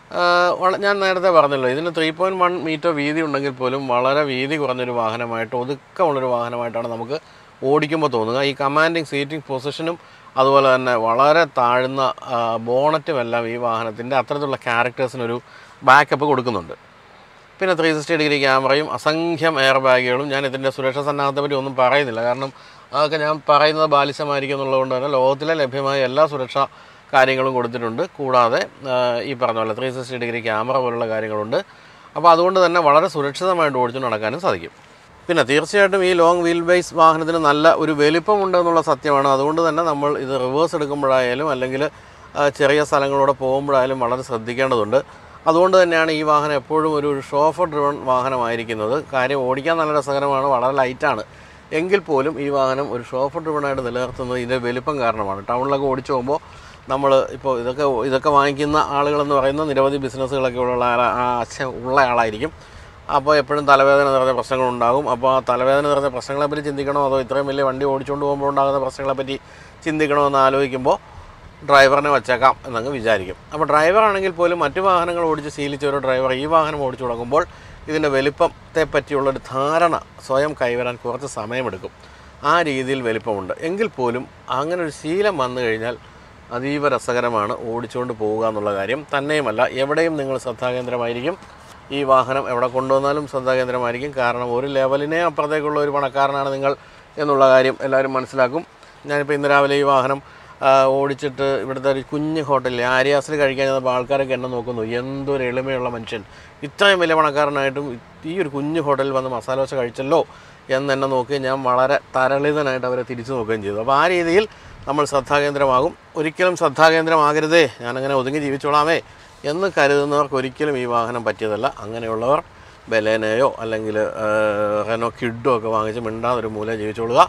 ഞാൻ നേരത്തെ പറഞ്ഞല്ലോ, ഇതിന് ത്രീ പോയിൻറ്റ് വൺ മീറ്റർ വീതി ഉണ്ടെങ്കിൽ പോലും വളരെ വീതി കുറഞ്ഞൊരു വാഹനമായിട്ട് ഒതുക്കമുള്ളൊരു വാഹനമായിട്ടാണ് നമുക്ക് ഓടിക്കുമ്പോൾ തോന്നുക. ഈ കമാൻഡിങ് സീറ്റിംഗ് പൊസിഷനും അതുപോലെ തന്നെ വളരെ താഴ്ന്ന ബോണറ്റുമെല്ലാം ഈ വാഹനത്തിൻ്റെ അത്തരത്തിലുള്ള ക്യാരക്ടേഴ്സിനൊരു ബാക്കപ്പ് കൊടുക്കുന്നുണ്ട്. പിന്നെ ത്രീ സിക്സ്റ്റി ഡിഗ്രി ക്യാമറയും അസംഖ്യം എയർ ബാഗുകളും. ഞാൻ ഇതിൻ്റെ സുരക്ഷാ സന്നാഹത്തെ പറ്റി ഒന്നും പറയുന്നില്ല, കാരണം അതൊക്കെ ഞാൻ പറയുന്നത് ബാലിശമായിരിക്കും എന്നുള്ളതുകൊണ്ട് തന്നെ ലോകത്തിലെ ലഭ്യമായ എല്ലാ സുരക്ഷാ കാര്യങ്ങളും കൊടുത്തിട്ടുണ്ട്. കൂടാതെ ഈ പറഞ്ഞ പോലെ ത്രീ സിക്സ്റ്റി ഡിഗ്രി ക്യാമറ പോലുള്ള കാര്യങ്ങളുണ്ട്. അപ്പോൾ അതുകൊണ്ട് തന്നെ വളരെ സുരക്ഷിതമായിട്ട് ഓടിച്ചു നടക്കാനും സാധിക്കും. പിന്നെ തീർച്ചയായിട്ടും ഈ ലോങ് വീൽ ബേസ് വാഹനത്തിന് നല്ല ഒരു വലിപ്പമുണ്ടെന്നുള്ള സത്യമാണ്. അതുകൊണ്ട് തന്നെ നമ്മൾ ഇത് റിവേഴ്സ് എടുക്കുമ്പോഴായാലും അല്ലെങ്കിൽ ചെറിയ സ്ഥലങ്ങളിലൂടെ പോകുമ്പോഴായാലും വളരെ ശ്രദ്ധിക്കേണ്ടതുണ്ട്. അതുകൊണ്ട് തന്നെയാണ് ഈ വാഹനം എപ്പോഴും ഒരു ഷോഫർ ഡ്രിവൺ വാഹനമായിരിക്കുന്നത്. കാര്യം ഓടിക്കാൻ നല്ല രസകരമാണ്, വളരെ ലൈറ്റാണ്. എങ്കിൽ പോലും ഈ വാഹനം ഒരു ഷോഫർ ഡ്രിവണായിട്ട് നിലനിർത്തുന്നത് ഇതിൻ്റെ വലിപ്പം കാരണമാണ്. ടൗണിലൊക്കെ ഓടിച്ചു പോകുമ്പോൾ നമ്മൾ ഇപ്പോൾ ഇതൊക്കെ ഇതൊക്കെ വാങ്ങിക്കുന്ന ആളുകളെന്ന് പറയുന്നത് നിരവധി ബിസിനസ്സുകളൊക്കെ ഉള്ള അച്ഛൻ ഉള്ള ആളായിരിക്കും. അപ്പോൾ എപ്പോഴും തലവേദന നിറഞ്ഞ പ്രശ്നങ്ങളുണ്ടാകും. അപ്പോൾ ആ തലവേദന നിറഞ്ഞ പ്രശ്നങ്ങളെപ്പറ്റി ചിന്തിക്കണോ അതോ ഇത്രയും വലിയ വണ്ടി ഓടിച്ചുകൊണ്ട് പോകുമ്പോൾ ഉണ്ടാകുന്ന പ്രശ്നങ്ങളെപ്പറ്റി ചിന്തിക്കണോ എന്ന് ആലോചിക്കുമ്പോൾ ഡ്രൈവറിനെ വച്ചേക്കാം എന്നങ്ങ് വിചാരിക്കും. അപ്പോൾ ഡ്രൈവറാണെങ്കിൽ പോലും മറ്റു വാഹനങ്ങൾ ഓടിച്ച് ശീലിച്ച ഒരു ഡ്രൈവർ ഈ വാഹനം ഓടിച്ചു തുടങ്ങുമ്പോൾ ഇതിൻ്റെ വലിപ്പത്തെ പറ്റിയുള്ളൊരു ധാരണ സ്വയം കൈവരാൻ കുറച്ച് സമയമെടുക്കും. ആ രീതിയിൽ വലിപ്പമുണ്ട്. എങ്കിൽ പോലും അങ്ങനെ ഒരു ശീലം വന്നു കഴിഞ്ഞാൽ അതീവ രസകരമാണ് ഓടിച്ചുകൊണ്ട് പോവുക എന്നുള്ള കാര്യം. തന്നെയുമല്ല, എവിടെയും നിങ്ങൾ ശ്രദ്ധാകേന്ദ്രമായിരിക്കും. ഈ വാഹനം എവിടെ കൊണ്ടുവന്നാലും ശ്രദ്ധാകേന്ദ്രമായിരിക്കും. കാരണം ഒരു ലെവലിനെ അപ്പുറത്തേക്കുള്ള ഒരു പണക്കാരനാണ് നിങ്ങൾ എന്നുള്ള കാര്യം എല്ലാവരും മനസ്സിലാക്കും. ഞാനിപ്പോൾ ഇന്ന് രാവിലെ ഈ വാഹനം ഓടിച്ചിട്ട് ഇവിടുത്തെ ഒരു കുഞ്ഞ് ഹോട്ടലിൽ ആര്യാസിൽ കഴിക്കാൻ ചെന്നപ്പോൾ ആൾക്കാരൊക്കെ എന്നെ നോക്കുന്നു, എന്തൊരു എളിമയുള്ള മനുഷ്യൻ, ഇത്രയും വലിയ പണക്കാരനായിട്ടും ഈ ഒരു കുഞ്ഞ് ഹോട്ടലിൽ വന്ന് മസാല ദോശ കഴിച്ചല്ലോ എന്നെന്നെ നോക്കി ഞാൻ വളരെ തരളിതനായിട്ട് അവരെ തിരിച്ചു നോക്കുകയും ചെയ്തു. അപ്പോൾ ആ രീതിയിൽ നമ്മൾ ശ്രദ്ധാകേന്ദ്രമാകും. ഒരിക്കലും ശ്രദ്ധാകേന്ദ്രമാകരുതേ, ഞാനങ്ങനെ ഒതുങ്ങി ജീവിച്ചോളാമേ എന്ന് കരുതുന്നവർക്ക് ഒരിക്കലും ഈ വാഹനം പറ്റിയതല്ല. അങ്ങനെയുള്ളവർ ബലേനയോ അല്ലെങ്കിൽ റെനോ കിഡോ ഒക്കെ വാങ്ങിച്ച് മിണ്ടാതൊരു മൂല ജീവിച്ചോളുക.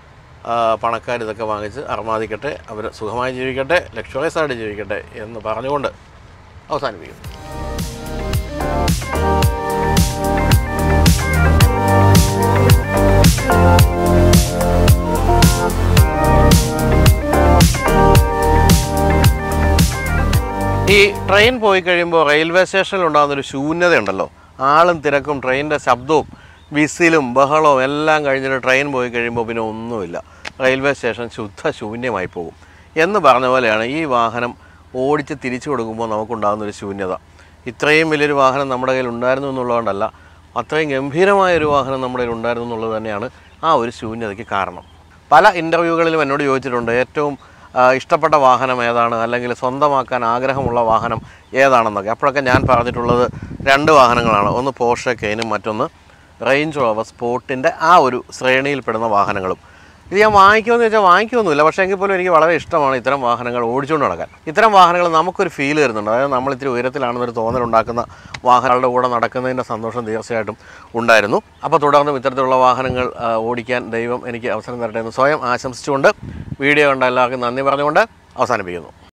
പണക്കാർ ഇതൊക്കെ വാങ്ങിച്ച് അർമാദിക്കട്ടെ, അവർ സുഖമായി ജീവിക്കട്ടെ, ലക്ഷറീസ് ആയിട്ട് ജീവിക്കട്ടെ എന്ന് പറഞ്ഞുകൊണ്ട് അവസാനിപ്പിക്കും. ഈ ട്രെയിൻ പോയി കഴിയുമ്പോൾ റെയിൽവേ സ്റ്റേഷനിൽ ഉണ്ടാകുന്നൊരു ശൂന്യതയുണ്ടല്ലോ. ആളും തിരക്കും ട്രെയിനിൻ്റെ ശബ്ദവും വിസിലും ബഹളവും എല്ലാം കഴിഞ്ഞിട്ട് ട്രെയിൻ പോയി കഴിയുമ്പോൾ പിന്നെ ഒന്നുമില്ല. റെയിൽവേ സ്റ്റേഷൻ ശുദ്ധ ശൂന്യമായി പോകും എന്ന് പറഞ്ഞ പോലെയാണ് ഈ വാഹനം ഓടിച്ച് തിരിച്ചു കൊടുക്കുമ്പോൾ നമുക്കുണ്ടാകുന്നൊരു ശൂന്യത. ഇത്രയും വലിയൊരു വാഹനം നമ്മുടെ കയ്യിൽ ഉണ്ടായിരുന്നു എന്നുള്ളതുകൊണ്ടല്ല, അത്രയും ഗംഭീരമായൊരു വാഹനം നമ്മുടെ കയ്യിൽ ഉണ്ടായിരുന്നു എന്നുള്ളത് തന്നെയാണ് ആ ഒരു ശൂന്യതയ്ക്ക് കാരണം. പല ഇൻ്റർവ്യൂകളിലും എന്നോട് ചോദിച്ചിട്ടുണ്ട് ഏറ്റവും ഇഷ്ടപ്പെട്ട വാഹനം ഏതാണ്, അല്ലെങ്കിൽ സ്വന്തമാക്കാൻ ആഗ്രഹമുള്ള വാഹനം ഏതാണെന്നൊക്കെ. അപ്പോഴൊക്കെ ഞാൻ പറഞ്ഞിട്ടുള്ളത് രണ്ട് വാഹനങ്ങളാണ്. ഒന്ന് പോർഷെ കെയ്നും മറ്റൊന്ന് റേഞ്ച് റോവർ സ്പോർട്ടിൻ്റെ ആ ഒരു ശ്രേണിയിൽപ്പെടുന്ന വാഹനങ്ങളും. ഇത് ഞാൻ വാങ്ങിക്കുമെന്ന് വെച്ചാൽ വാങ്ങിക്കുമൊന്നുമില്ല, പക്ഷേ എങ്കിൽ പോലും എനിക്ക് വളരെ ഇഷ്ടമാണ് ഇത്തരം വാഹനങ്ങൾ ഓടിച്ചുകൊണ്ട് നടക്കാൻ. ഇത്തരം വാഹനങ്ങൾ നമുക്കൊരു ഫീൽ തരുന്നുണ്ട്. അതായത് നമ്മൾ ഇത്തിരി ഉയരത്തിലാണെന്നൊരു തോന്നലുണ്ടാക്കുന്ന വാഹനങ്ങളുടെ കൂടെ നടക്കുന്നതിൻ്റെ സന്തോഷം തീർച്ചയായിട്ടും ഉണ്ടായിരുന്നു. അപ്പോൾ തുടർന്നും ഇത്തരത്തിലുള്ള വാഹനങ്ങൾ ഓടിക്കാൻ ദൈവം എനിക്ക് അവസരം തരട്ടെ എന്ന് സ്വയം ആശംസിച്ചുകൊണ്ട് വീഡിയോ കണ്ട എല്ലാവർക്കും നന്ദി പറഞ്ഞുകൊണ്ട് അവസാനിപ്പിക്കുന്നു.